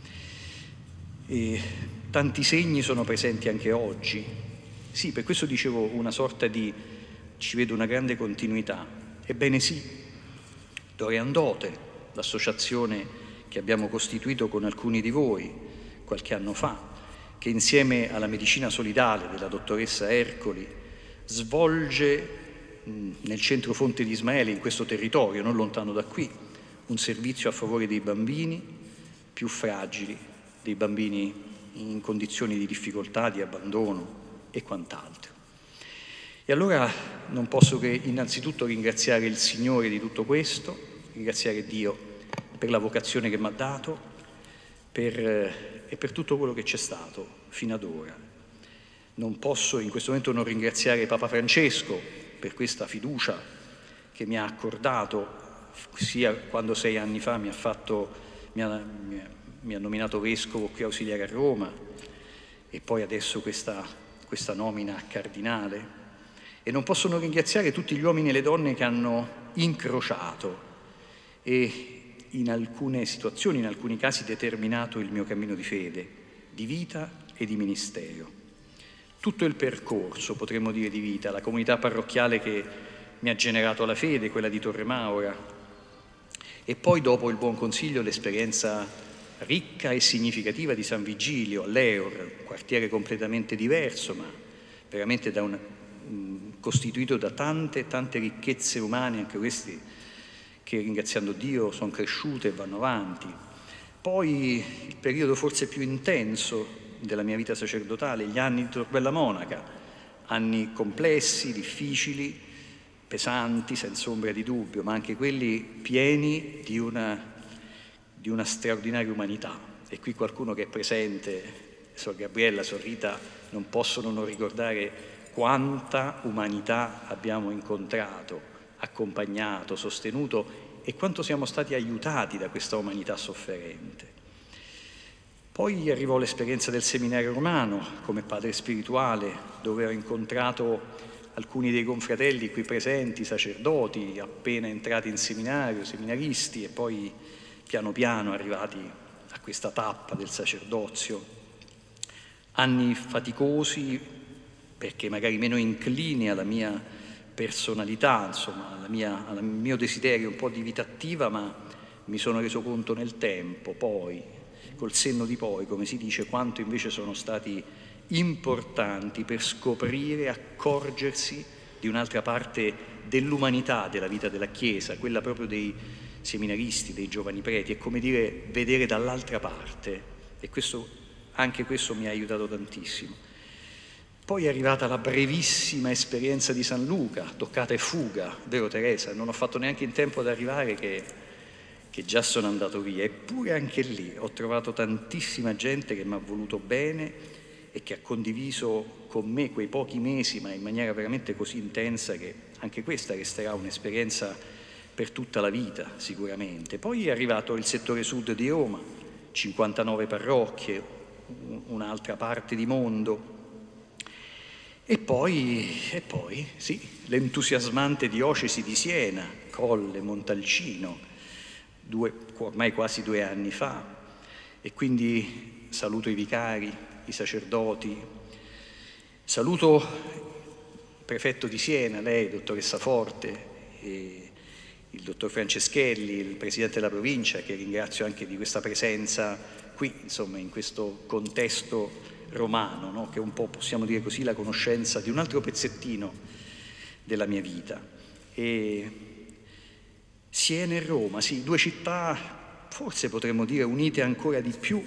E tanti segni sono presenti anche oggi. Sì, per questo dicevo una sorta di, ci vedo una grande continuità. Ebbene sì, Doreandote, l'associazione che abbiamo costituito con alcuni di voi qualche anno fa, che insieme alla medicina solidale della dottoressa Ercoli svolge mh, nel centro Fonte di Ismaele, in questo territorio, non lontano da qui, un servizio a favore dei bambini più fragili, dei bambini in condizioni di difficoltà, di abbandono e quant'altro. E allora non posso che innanzitutto ringraziare il Signore di tutto questo, ringraziare Dio per la vocazione che mi ha dato per, eh, e per tutto quello che c'è stato fino ad ora. Non posso in questo momento non ringraziare Papa Francesco per questa fiducia che mi ha accordato, sia quando sei anni fa mi ha, fatto, mi ha, mi ha, mi ha nominato vescovo qui ausiliare a Roma, e poi adesso questa, questa nomina a cardinale. E non posso non ringraziare tutti gli uomini e le donne che hanno incrociato e in alcune situazioni, in alcuni casi, determinato il mio cammino di fede, di vita e di ministero. Tutto il percorso, potremmo dire, di vita, la comunità parrocchiale che mi ha generato la fede, quella di Torre Maura, e poi dopo il buon consiglio l'esperienza ricca e significativa di San Vigilio all'Eor, un quartiere completamente diverso, ma veramente da un costituito da tante, tante ricchezze umane, anche questi che, ringraziando Dio, sono cresciute e vanno avanti. Poi il periodo forse più intenso della mia vita sacerdotale, gli anni di Tor Bella Monaca, anni complessi, difficili, pesanti, senza ombra di dubbio, ma anche quelli pieni di una, di una straordinaria umanità. E qui qualcuno che è presente, Sor Gabriella, Sor Rita, non possono non ricordare quanta umanità abbiamo incontrato, accompagnato, sostenuto e quanto siamo stati aiutati da questa umanità sofferente. Poi arrivò l'esperienza del seminario romano come padre spirituale, dove ho incontrato alcuni dei confratelli qui presenti, sacerdoti, appena entrati in seminario, seminaristi, e poi piano piano arrivati a questa tappa del sacerdozio. Anni faticosi, perché magari meno inclini alla mia personalità, insomma, alla mia, al mio desiderio un po' di vita attiva, ma mi sono reso conto nel tempo, poi, col senno di poi, come si dice, quanto invece sono stati importanti per scoprire, accorgersi di un'altra parte dell'umanità della vita della Chiesa, quella proprio dei seminaristi, dei giovani preti, è come dire vedere dall'altra parte, e questo, anche questo mi ha aiutato tantissimo. Poi è arrivata la brevissima esperienza di San Luca, toccata e fuga, vero Teresa? Non ho fatto neanche in tempo ad arrivare che, che già sono andato via, eppure anche lì ho trovato tantissima gente che mi ha voluto bene e che ha condiviso con me quei pochi mesi, ma in maniera veramente così intensa che anche questa resterà un'esperienza per tutta la vita sicuramente. Poi è arrivato il settore sud di Roma, cinquantanove parrocchie, un'altra parte di mondo. E poi, e poi, sì, l'entusiasmante diocesi di Siena, Colle, Montalcino, due, ormai quasi due anni fa. E quindi saluto i vicari, i sacerdoti, saluto il prefetto di Siena, lei, dottoressa Forte, e il dottor Franceschelli, il presidente della provincia, che ringrazio anche di questa presenza qui, insomma, in questo contesto romano, no? Che è un po', possiamo dire così, la conoscenza di un altro pezzettino della mia vita. E Siena e Roma, sì, due città forse potremmo dire unite ancora di più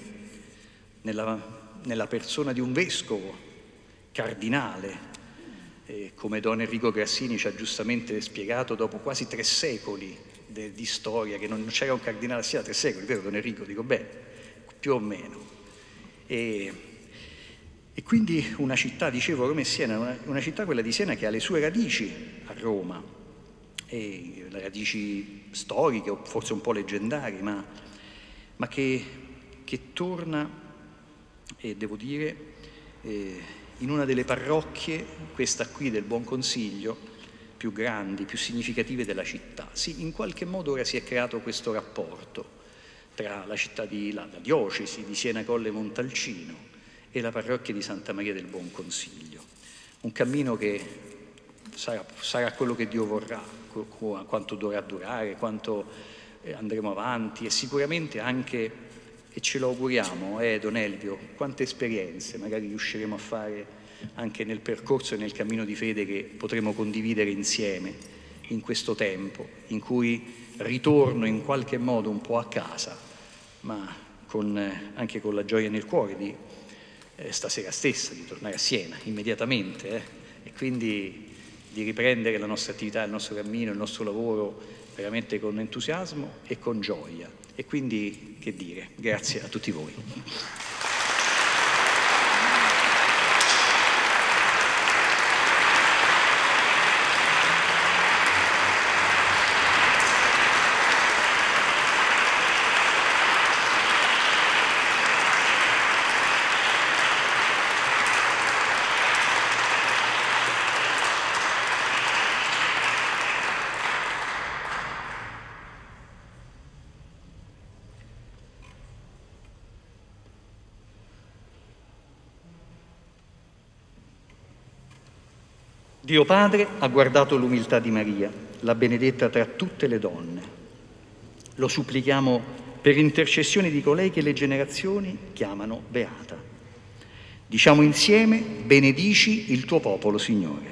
nella, nella persona di un vescovo cardinale, eh, come Don Enrico Grassini ci ha giustamente spiegato, dopo quasi tre secoli de, di storia, che non c'era un cardinale a Siena, tre secoli, vero Don Enrico? Dico bene. più o meno. E, e quindi una città, dicevo, come Siena, una, una città, quella di Siena, che ha le sue radici a Roma, e le radici storiche o forse un po' leggendarie, ma, ma che, che torna, e devo dire, eh, in una delle parrocchie, questa qui del Buon Consiglio, più grandi, più significative della città. Sì, in qualche modo ora si è creato questo rapporto tra la città di la, la diocesi di Siena Colle Montalcino e la parrocchia di Santa Maria del Buon Consiglio. Un cammino che sarà, sarà quello che Dio vorrà, quanto dovrà durare, quanto andremo avanti, e sicuramente anche, e ce lo auguriamo, eh, Don Elvio, quante esperienze magari riusciremo a fare anche nel percorso e nel cammino di fede che potremo condividere insieme in questo tempo, in cui ritorno in qualche modo un po' a casa, ma con, eh, anche con la gioia nel cuore di eh, stasera stessa, di tornare a Siena immediatamente, eh, e quindi di riprendere la nostra attività, il nostro cammino, il nostro lavoro veramente con entusiasmo e con gioia. E quindi, che dire, grazie a tutti voi. Dio Padre ha guardato l'umiltà di Maria, la benedetta tra tutte le donne. Lo supplichiamo per intercessione di colei che le generazioni chiamano beata. Diciamo insieme: benedici il tuo popolo, Signore.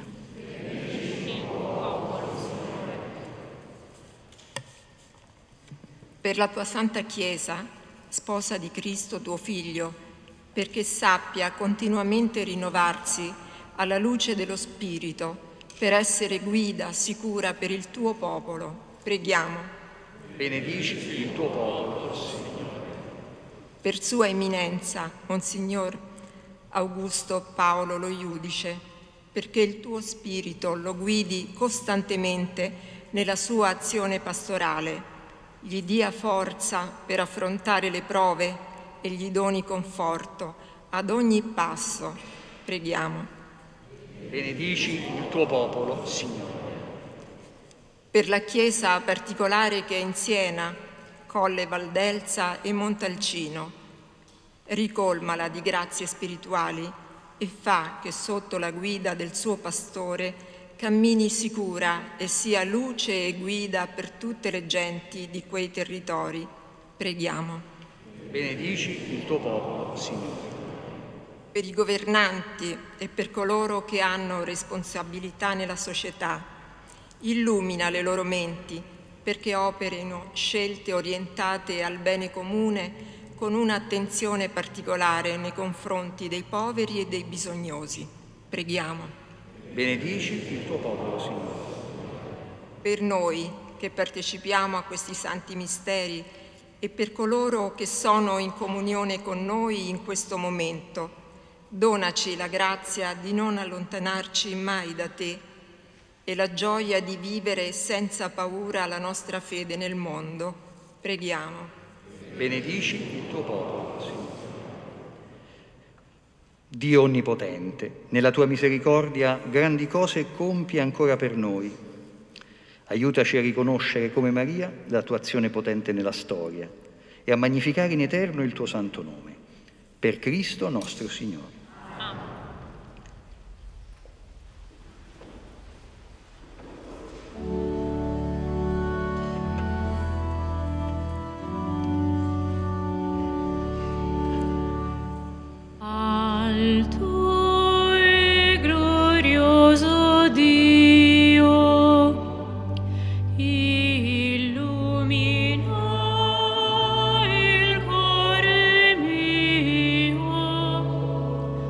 Per la tua Santa Chiesa, sposa di Cristo tuo Figlio, perché sappia continuamente rinnovarsi alla luce dello Spirito, per essere guida sicura per il tuo popolo. Preghiamo. Benedici il tuo popolo, Signore. Per sua eminenza, Monsignor Augusto Paolo lo Iudice, perché il tuo Spirito lo guidi costantemente nella sua azione pastorale, gli dia forza per affrontare le prove e gli doni conforto ad ogni passo. Preghiamo. Benedici il tuo popolo, Signore. Per la Chiesa particolare che è in Siena, Colle Valdelsa e Montalcino, ricolmala di grazie spirituali e fa che sotto la guida del suo pastore cammini sicura e sia luce e guida per tutte le genti di quei territori. Preghiamo. Benedici il tuo popolo, Signore. Per i governanti e per coloro che hanno responsabilità nella società, illumina le loro menti perché operino scelte orientate al bene comune con un'attenzione particolare nei confronti dei poveri e dei bisognosi. Preghiamo. Benedici il tuo popolo, Signore. Per noi che partecipiamo a questi santi misteri e per coloro che sono in comunione con noi in questo momento, donaci la grazia di non allontanarci mai da te e la gioia di vivere senza paura la nostra fede nel mondo. Preghiamo. Benedici il tuo popolo, Signore. Dio Onnipotente, nella tua misericordia grandi cose compi ancora per noi. Aiutaci a riconoscere come Maria la tua azione potente nella storia e a magnificare in eterno il tuo santo nome. Per Cristo nostro Signore. Alto e glorioso Dio, illumina il cuore mio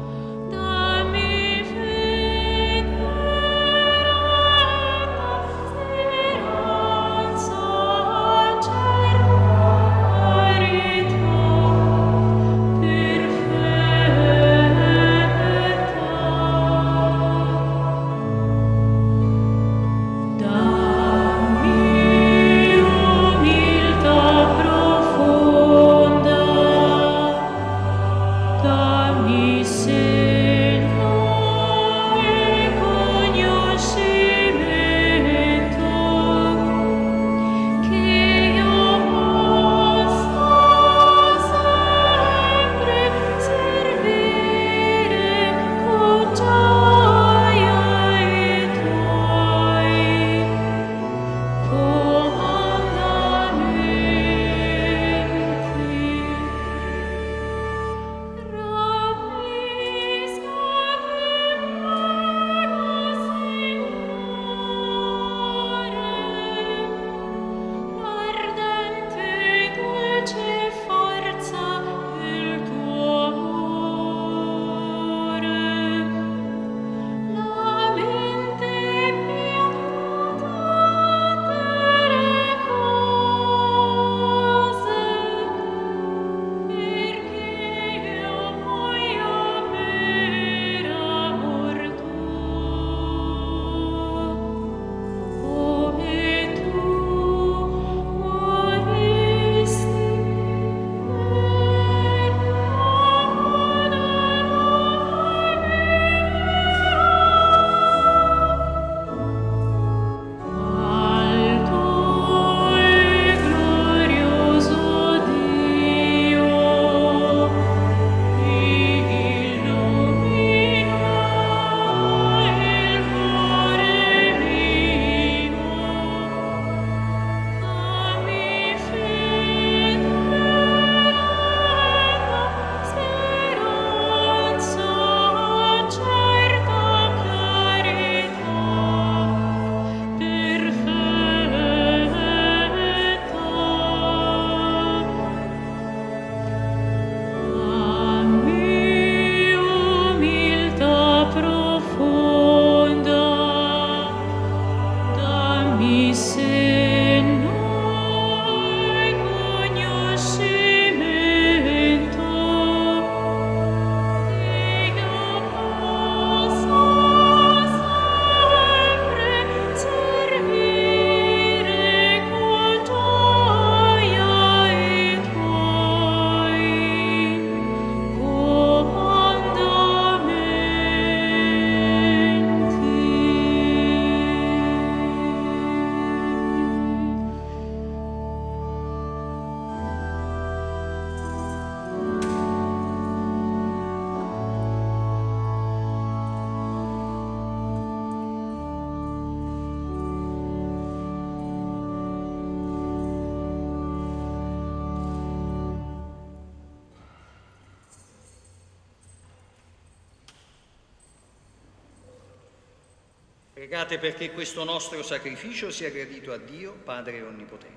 Pregate perché questo nostro sacrificio sia gradito a Dio, Padre Onnipotente.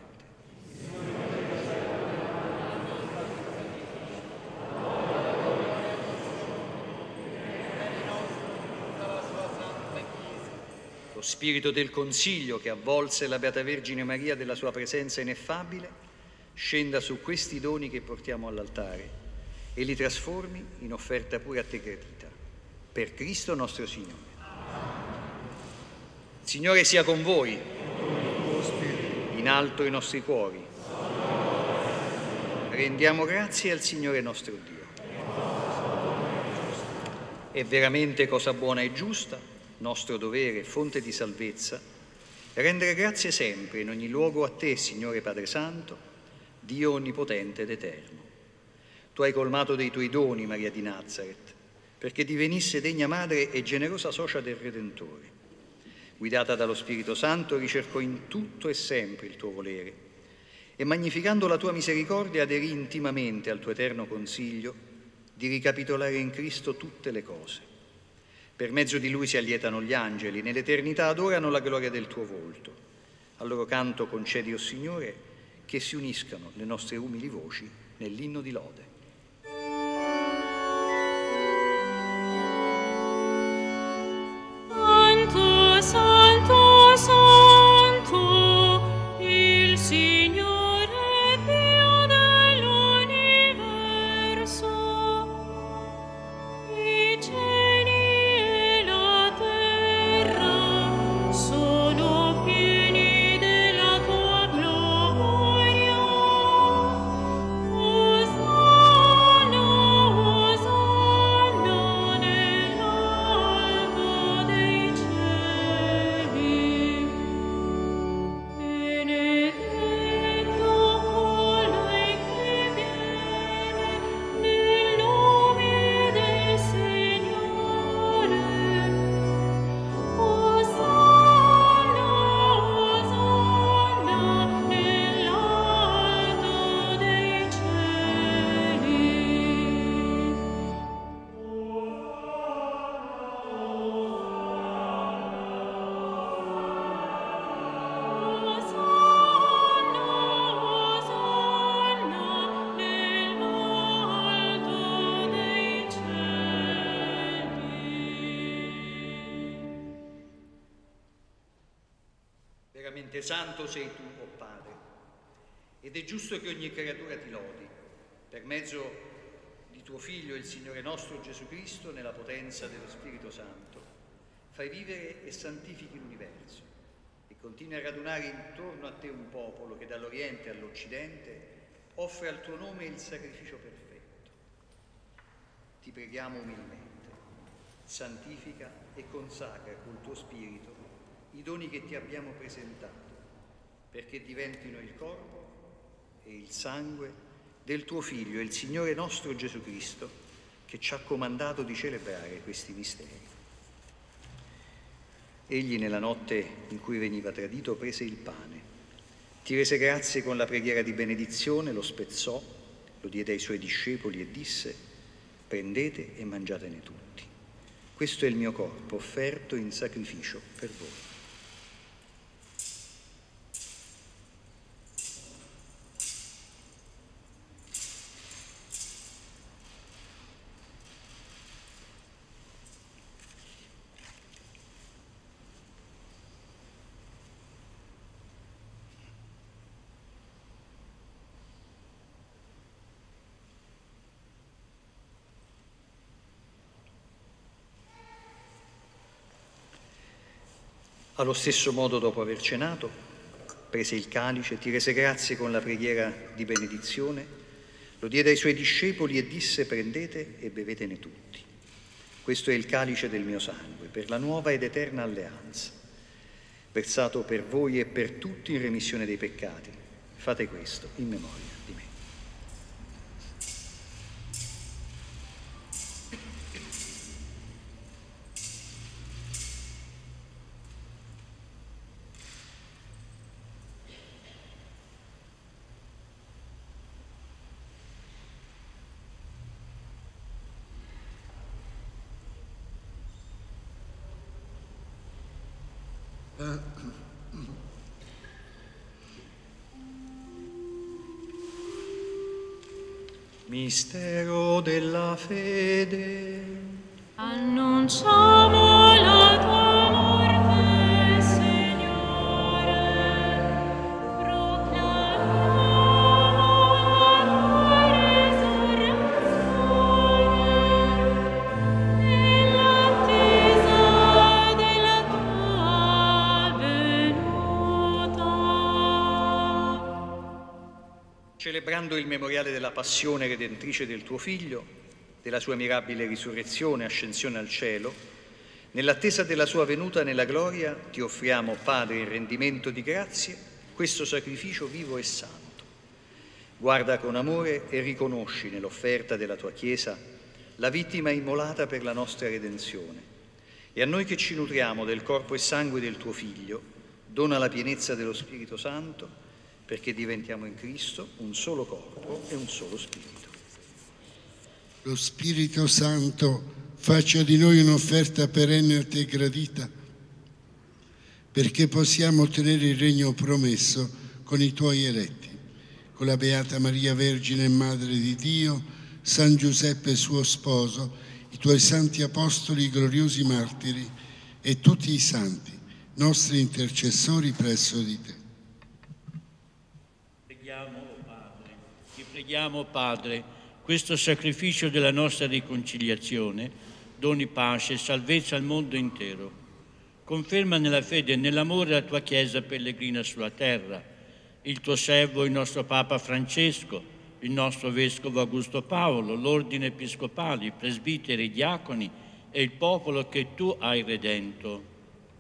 Lo spirito del consiglio che avvolse la Beata Vergine Maria della sua presenza ineffabile scenda su questi doni che portiamo all'altare e li trasformi in offerta pure a te gradita. Per Cristo nostro Signore. Il Signore sia con voi. In alto i nostri cuori. Rendiamo grazie al Signore nostro Dio. È veramente cosa buona e giusta, nostro dovere e fonte di salvezza, rendere grazie sempre in ogni luogo a te, Signore Padre Santo, Dio onnipotente ed eterno. Tu hai colmato dei tuoi doni, Maria di Nazareth, perché divenisse degna madre e generosa socia del Redentore. Guidata dallo Spirito Santo, ricercò in tutto e sempre il tuo volere e, magnificando la tua misericordia, aderì intimamente al tuo eterno consiglio di ricapitolare in Cristo tutte le cose. Per mezzo di Lui si allietano gli angeli, nell'eternità adorano la gloria del tuo volto. Al loro canto concedi, o Signore, che si uniscano le nostre umili voci nell'inno di lode. Santo, Santo, il Signore Dio dell'universo, i cieli e la terra sono pieni della tua gloria. Hosanna Veramente santo sei tu, o Padre, ed è giusto che ogni creatura ti lodi, per mezzo di tuo Figlio, il Signore nostro Gesù Cristo, nella potenza dello Spirito Santo. Fai vivere e santifichi l'universo e continui a radunare intorno a te un popolo che dall'Oriente all'Occidente offre al tuo nome il sacrificio perfetto. Ti preghiamo umilmente, santifica e consacra col tuo Spirito i doni che ti abbiamo presentato, perché diventino il corpo e il sangue del tuo Figlio, il Signore nostro Gesù Cristo, che ci ha comandato di celebrare questi misteri. Egli, nella notte in cui veniva tradito, prese il pane, ti rese grazie con la preghiera di benedizione, lo spezzò, lo diede ai suoi discepoli e disse: prendete e mangiatene tutti. Questo è il mio corpo offerto in sacrificio per voi. Allo stesso modo, dopo aver cenato, prese il calice, ti rese grazie con la preghiera di benedizione, lo diede ai suoi discepoli e disse: prendete e bevetene tutti. Questo è il calice del mio sangue, per la nuova ed eterna alleanza, versato per voi e per tutti in remissione dei peccati. Fate questo in memoria di me. Mistero della fede. Annunciamo la tua morte, Signore, proclamiamo la tua resurrezione, nell'attesa della tua venuta. Celebrando il memoriale della passione redentrice del tuo Figlio, della sua mirabile risurrezione e ascensione al cielo, nell'attesa della sua venuta nella gloria, ti offriamo, Padre, in rendimento di grazie, questo sacrificio vivo e santo. Guarda con amore e riconosci nell'offerta della tua Chiesa la vittima immolata per la nostra redenzione. E a noi che ci nutriamo del corpo e sangue del tuo Figlio, dona la pienezza dello Spirito Santo, perché diventiamo in Cristo un solo corpo e un solo Spirito. Lo Spirito Santo faccia di noi un'offerta perenne a te gradita, perché possiamo ottenere il regno promesso con i tuoi eletti, con la Beata Maria Vergine e Madre di Dio, San Giuseppe suo sposo, i tuoi santi apostoli, gloriosi martiri e tutti i santi, nostri intercessori presso di te. Preghiamo, Padre, ti preghiamo, Padre, questo sacrificio della nostra riconciliazione doni pace e salvezza al mondo intero. Conferma nella fede e nell'amore la tua Chiesa pellegrina sulla terra, il tuo servo, il nostro Papa Francesco, il nostro Vescovo Augusto Paolo, l'ordine episcopale, i presbiteri, i diaconi e il popolo che tu hai redento.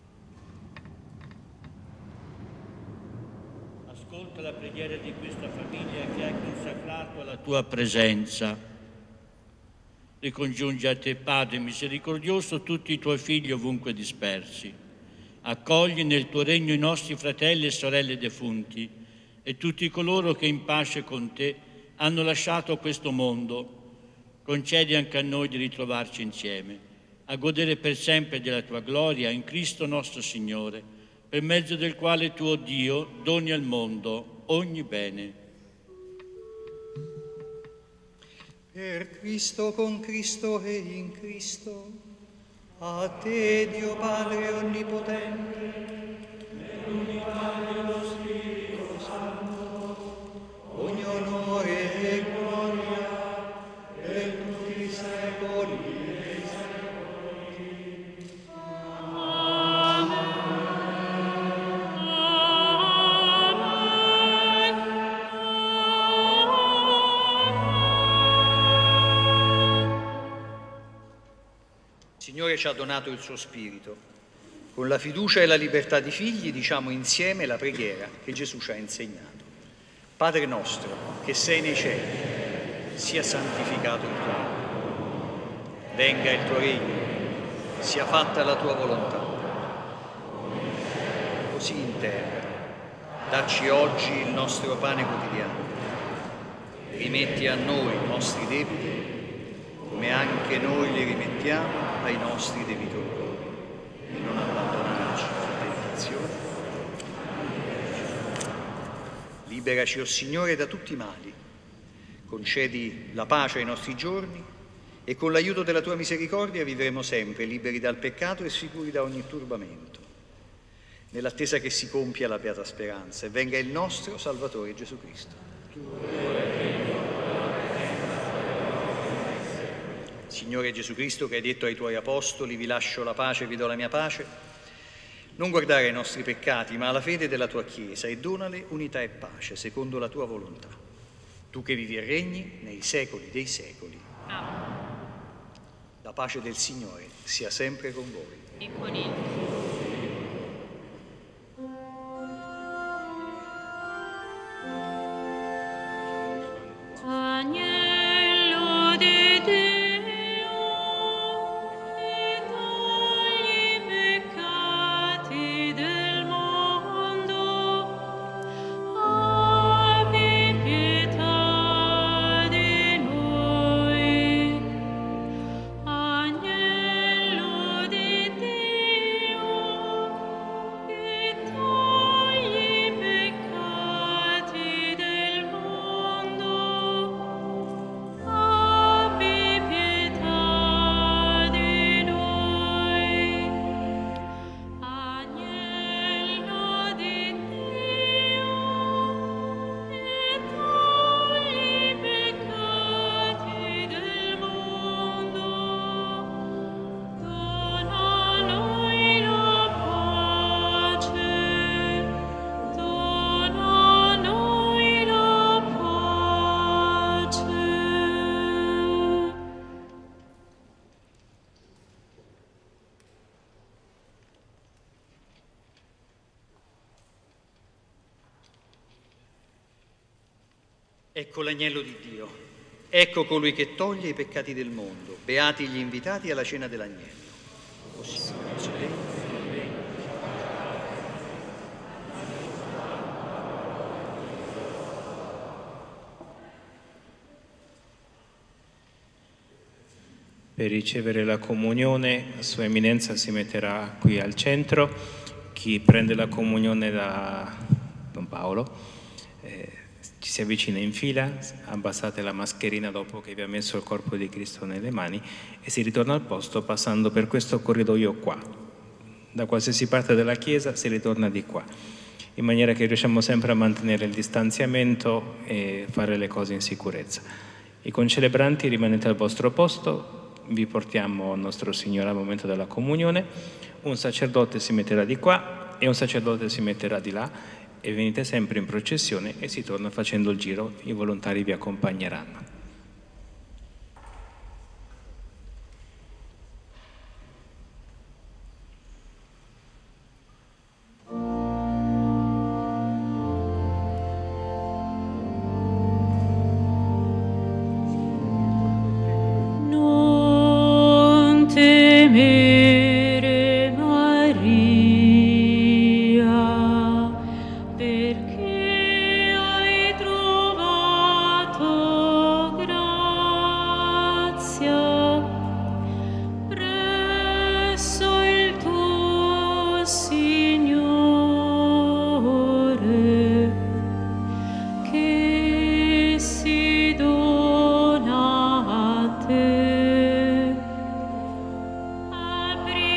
Ascolta la preghiera di questa famiglia che hai consacrato alla tua presenza. Ricongiungi a te, Padre misericordioso, tutti i tuoi figli ovunque dispersi. Accogli nel tuo regno i nostri fratelli e sorelle defunti e tutti coloro che in pace con te hanno lasciato questo mondo. Concedi anche a noi di ritrovarci insieme, a godere per sempre della tua gloria in Cristo nostro Signore, per mezzo del quale tuo Dio doni al mondo ogni bene. Per Cristo, con Cristo e in Cristo, a te, Dio Padre Onnipotente, ogni onore e gloria per tutti i secoli dei secoli. Il Signore ci ha donato il suo Spirito. Con la fiducia e la libertà di figli diciamo insieme la preghiera che Gesù ci ha insegnato. Padre nostro, che sei nei cieli, sia santificato il tuo nome. Venga il tuo regno, sia fatta la tua volontà. Così in terra. Dacci oggi il nostro pane quotidiano. Rimetti a noi i nostri debiti, come anche noi li rimettiamo ai nostri debitori. E non abbandonarci alla tentazione. Liberaci, o Signore, da tutti i mali. Concedi la pace ai nostri giorni e con l'aiuto della tua misericordia vivremo sempre liberi dal peccato e sicuri da ogni turbamento, nell'attesa che si compia la beata speranza e venga il nostro Salvatore Gesù Cristo. Signore Gesù Cristo, che hai detto ai tuoi apostoli: vi lascio la pace, vi do la mia pace, non guardare ai nostri peccati, ma alla fede della tua Chiesa e donale unità e pace, secondo la tua volontà. Tu che vivi e regni nei secoli dei secoli. Amen. La pace del Signore sia sempre con voi. E con il tuo. Agnello di Dio, che togli i peccati del mondo, abbi pietà di noi. Agnello di Dio, che togli i peccati del mondo, abbi pietà di noi. Agnello di Dio, che togli i peccati del mondo, dona a noi la pace, dona a noi la pace. Ecco l'agnello di Dio, ecco colui che toglie i peccati del mondo. Beati gli invitati alla cena dell'agnello. O Signore, su lei. Per ricevere la comunione, Sua Eminenza si metterà qui al centro. Chi prende la comunione da Don Paolo eh, ci si avvicina in fila, abbassate la mascherina dopo che vi ha messo il corpo di Cristo nelle mani e si ritorna al posto passando per questo corridoio qua. Da qualsiasi parte della chiesa si ritorna di qua, in maniera che riusciamo sempre a mantenere il distanziamento e fare le cose in sicurezza. I concelebranti rimanete al vostro posto. Vi portiamo Nostro Signore al momento della comunione, un sacerdote si metterà di qua e un sacerdote si metterà di là e venite sempre in processione e si torna facendo il giro, i volontari vi accompagneranno. Non temere, Maria, perché hai trovato grazia presso il tuo Signore, che si dona a te. Apri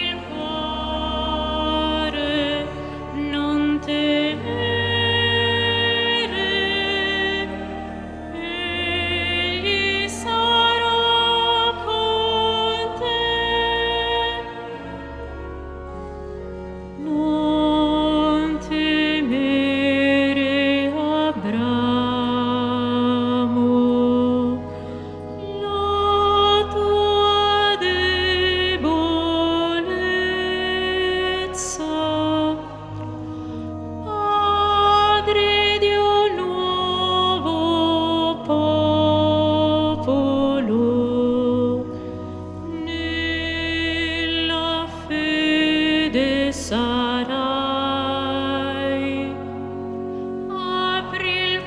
sarai. Apri il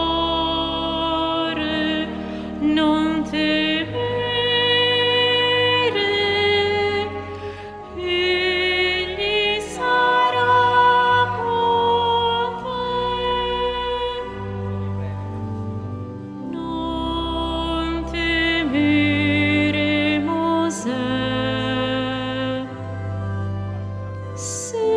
cuore, non temere, egli sarà con te. Non temere, Mosè, se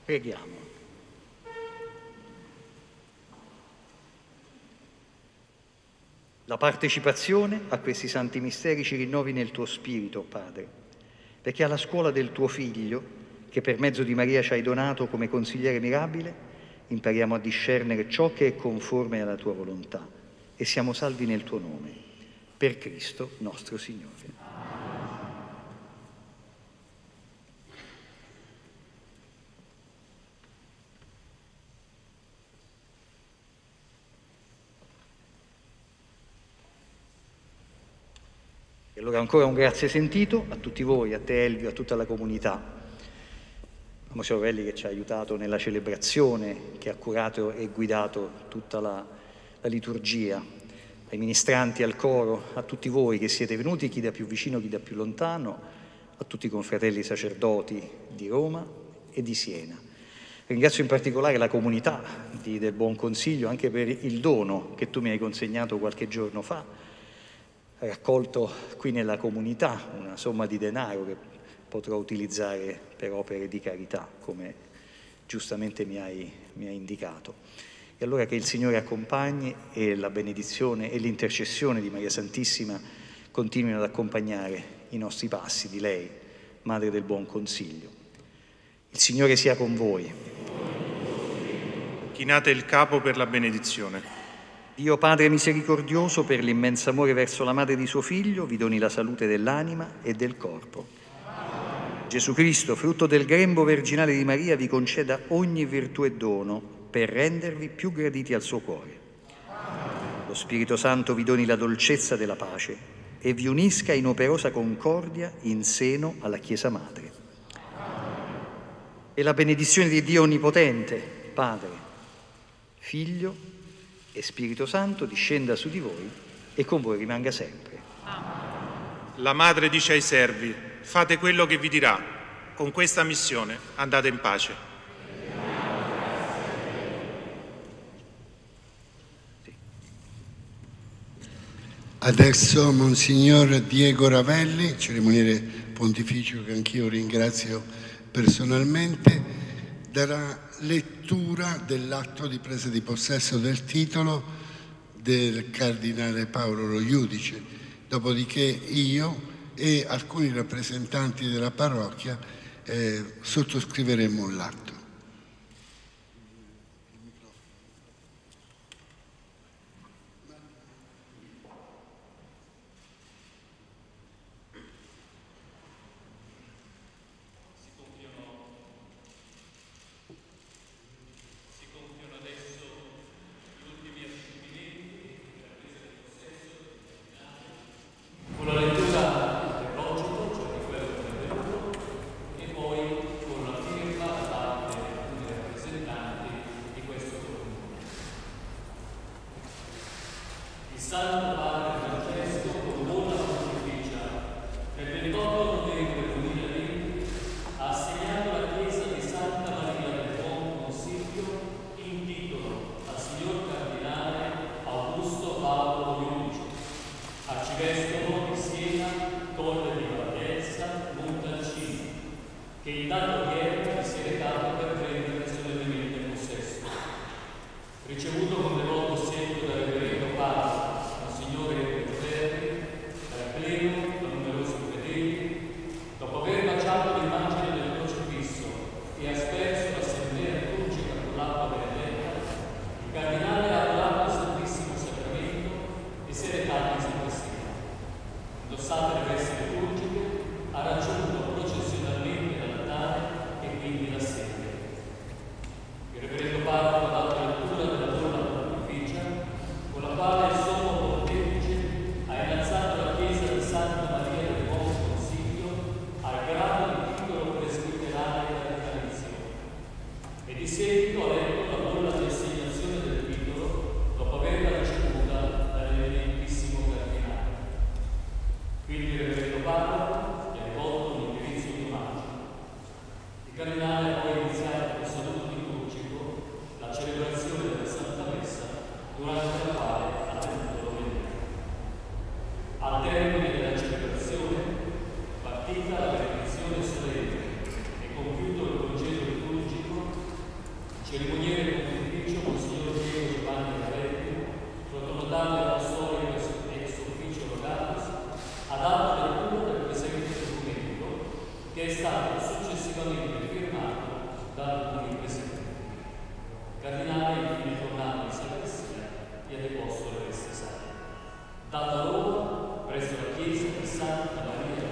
Preghiamo. La partecipazione a questi santi misteri ci rinnovi nel tuo spirito, Padre, perché alla scuola del tuo Figlio, che per mezzo di Maria ci hai donato come consigliere mirabile, impariamo a discernere ciò che è conforme alla tua volontà e siamo salvi nel tuo nome, per Cristo nostro Signore. E allora ancora un grazie sentito a tutti voi, a te Elvio, a tutta la comunità. A Monsignor Rovelli che ci ha aiutato nella celebrazione, che ha curato e guidato tutta la, la liturgia, ai ministranti, al coro, a tutti voi che siete venuti, chi da più vicino, chi da più lontano, a tutti i confratelli sacerdoti di Roma e di Siena. Ringrazio in particolare la comunità di, del Buon Consiglio anche per il dono che tu mi hai consegnato qualche giorno fa, raccolto qui nella comunità, una somma di denaro che potrò utilizzare per opere di carità, come giustamente mi hai, mi hai indicato. E allora che il Signore accompagni e la benedizione e l'intercessione di Maria Santissima continuino ad accompagnare i nostri passi di lei, Madre del Buon Consiglio. Il Signore sia con voi. Chinate il capo per la benedizione. Dio Padre misericordioso, per l'immenso amore verso la Madre di suo Figlio, vi doni la salute dell'anima e del corpo. Gesù Cristo, frutto del grembo virginale di Maria, vi conceda ogni virtù e dono per rendervi più graditi al suo cuore. Lo Spirito Santo vi doni la dolcezza della pace e vi unisca in operosa concordia in seno alla Chiesa Madre. E la benedizione di Dio Onnipotente, Padre, Figlio e Spirito Santo discenda su di voi e con voi rimanga sempre. La Madre dice ai servi: fate quello che vi dirà. Con questa missione andate in pace. Adesso Monsignor Diego Ravelli, cerimoniere pontificio che anch'io ringrazio personalmente, darà lettura dell'atto di presa di possesso del titolo del Cardinale Paolo Lo Iudice, dopodiché io e alcuni rappresentanti della parrocchia eh, sottoscriveremo l'atto. Partita la benedizione solenne e compiuto il congedo liturgico, Cerimoniere pontificio Monsignor Piero Giovanni Ravetti, protonotale apostolico ex officio locatus, ha dato lettura del presente documento che è stato successivamente firmato da alcuni presenti. Cardinale infine tornato in sacrestia e ha deposto le vesti sacre. Data l'ora, presso la chiesa di Santa Maria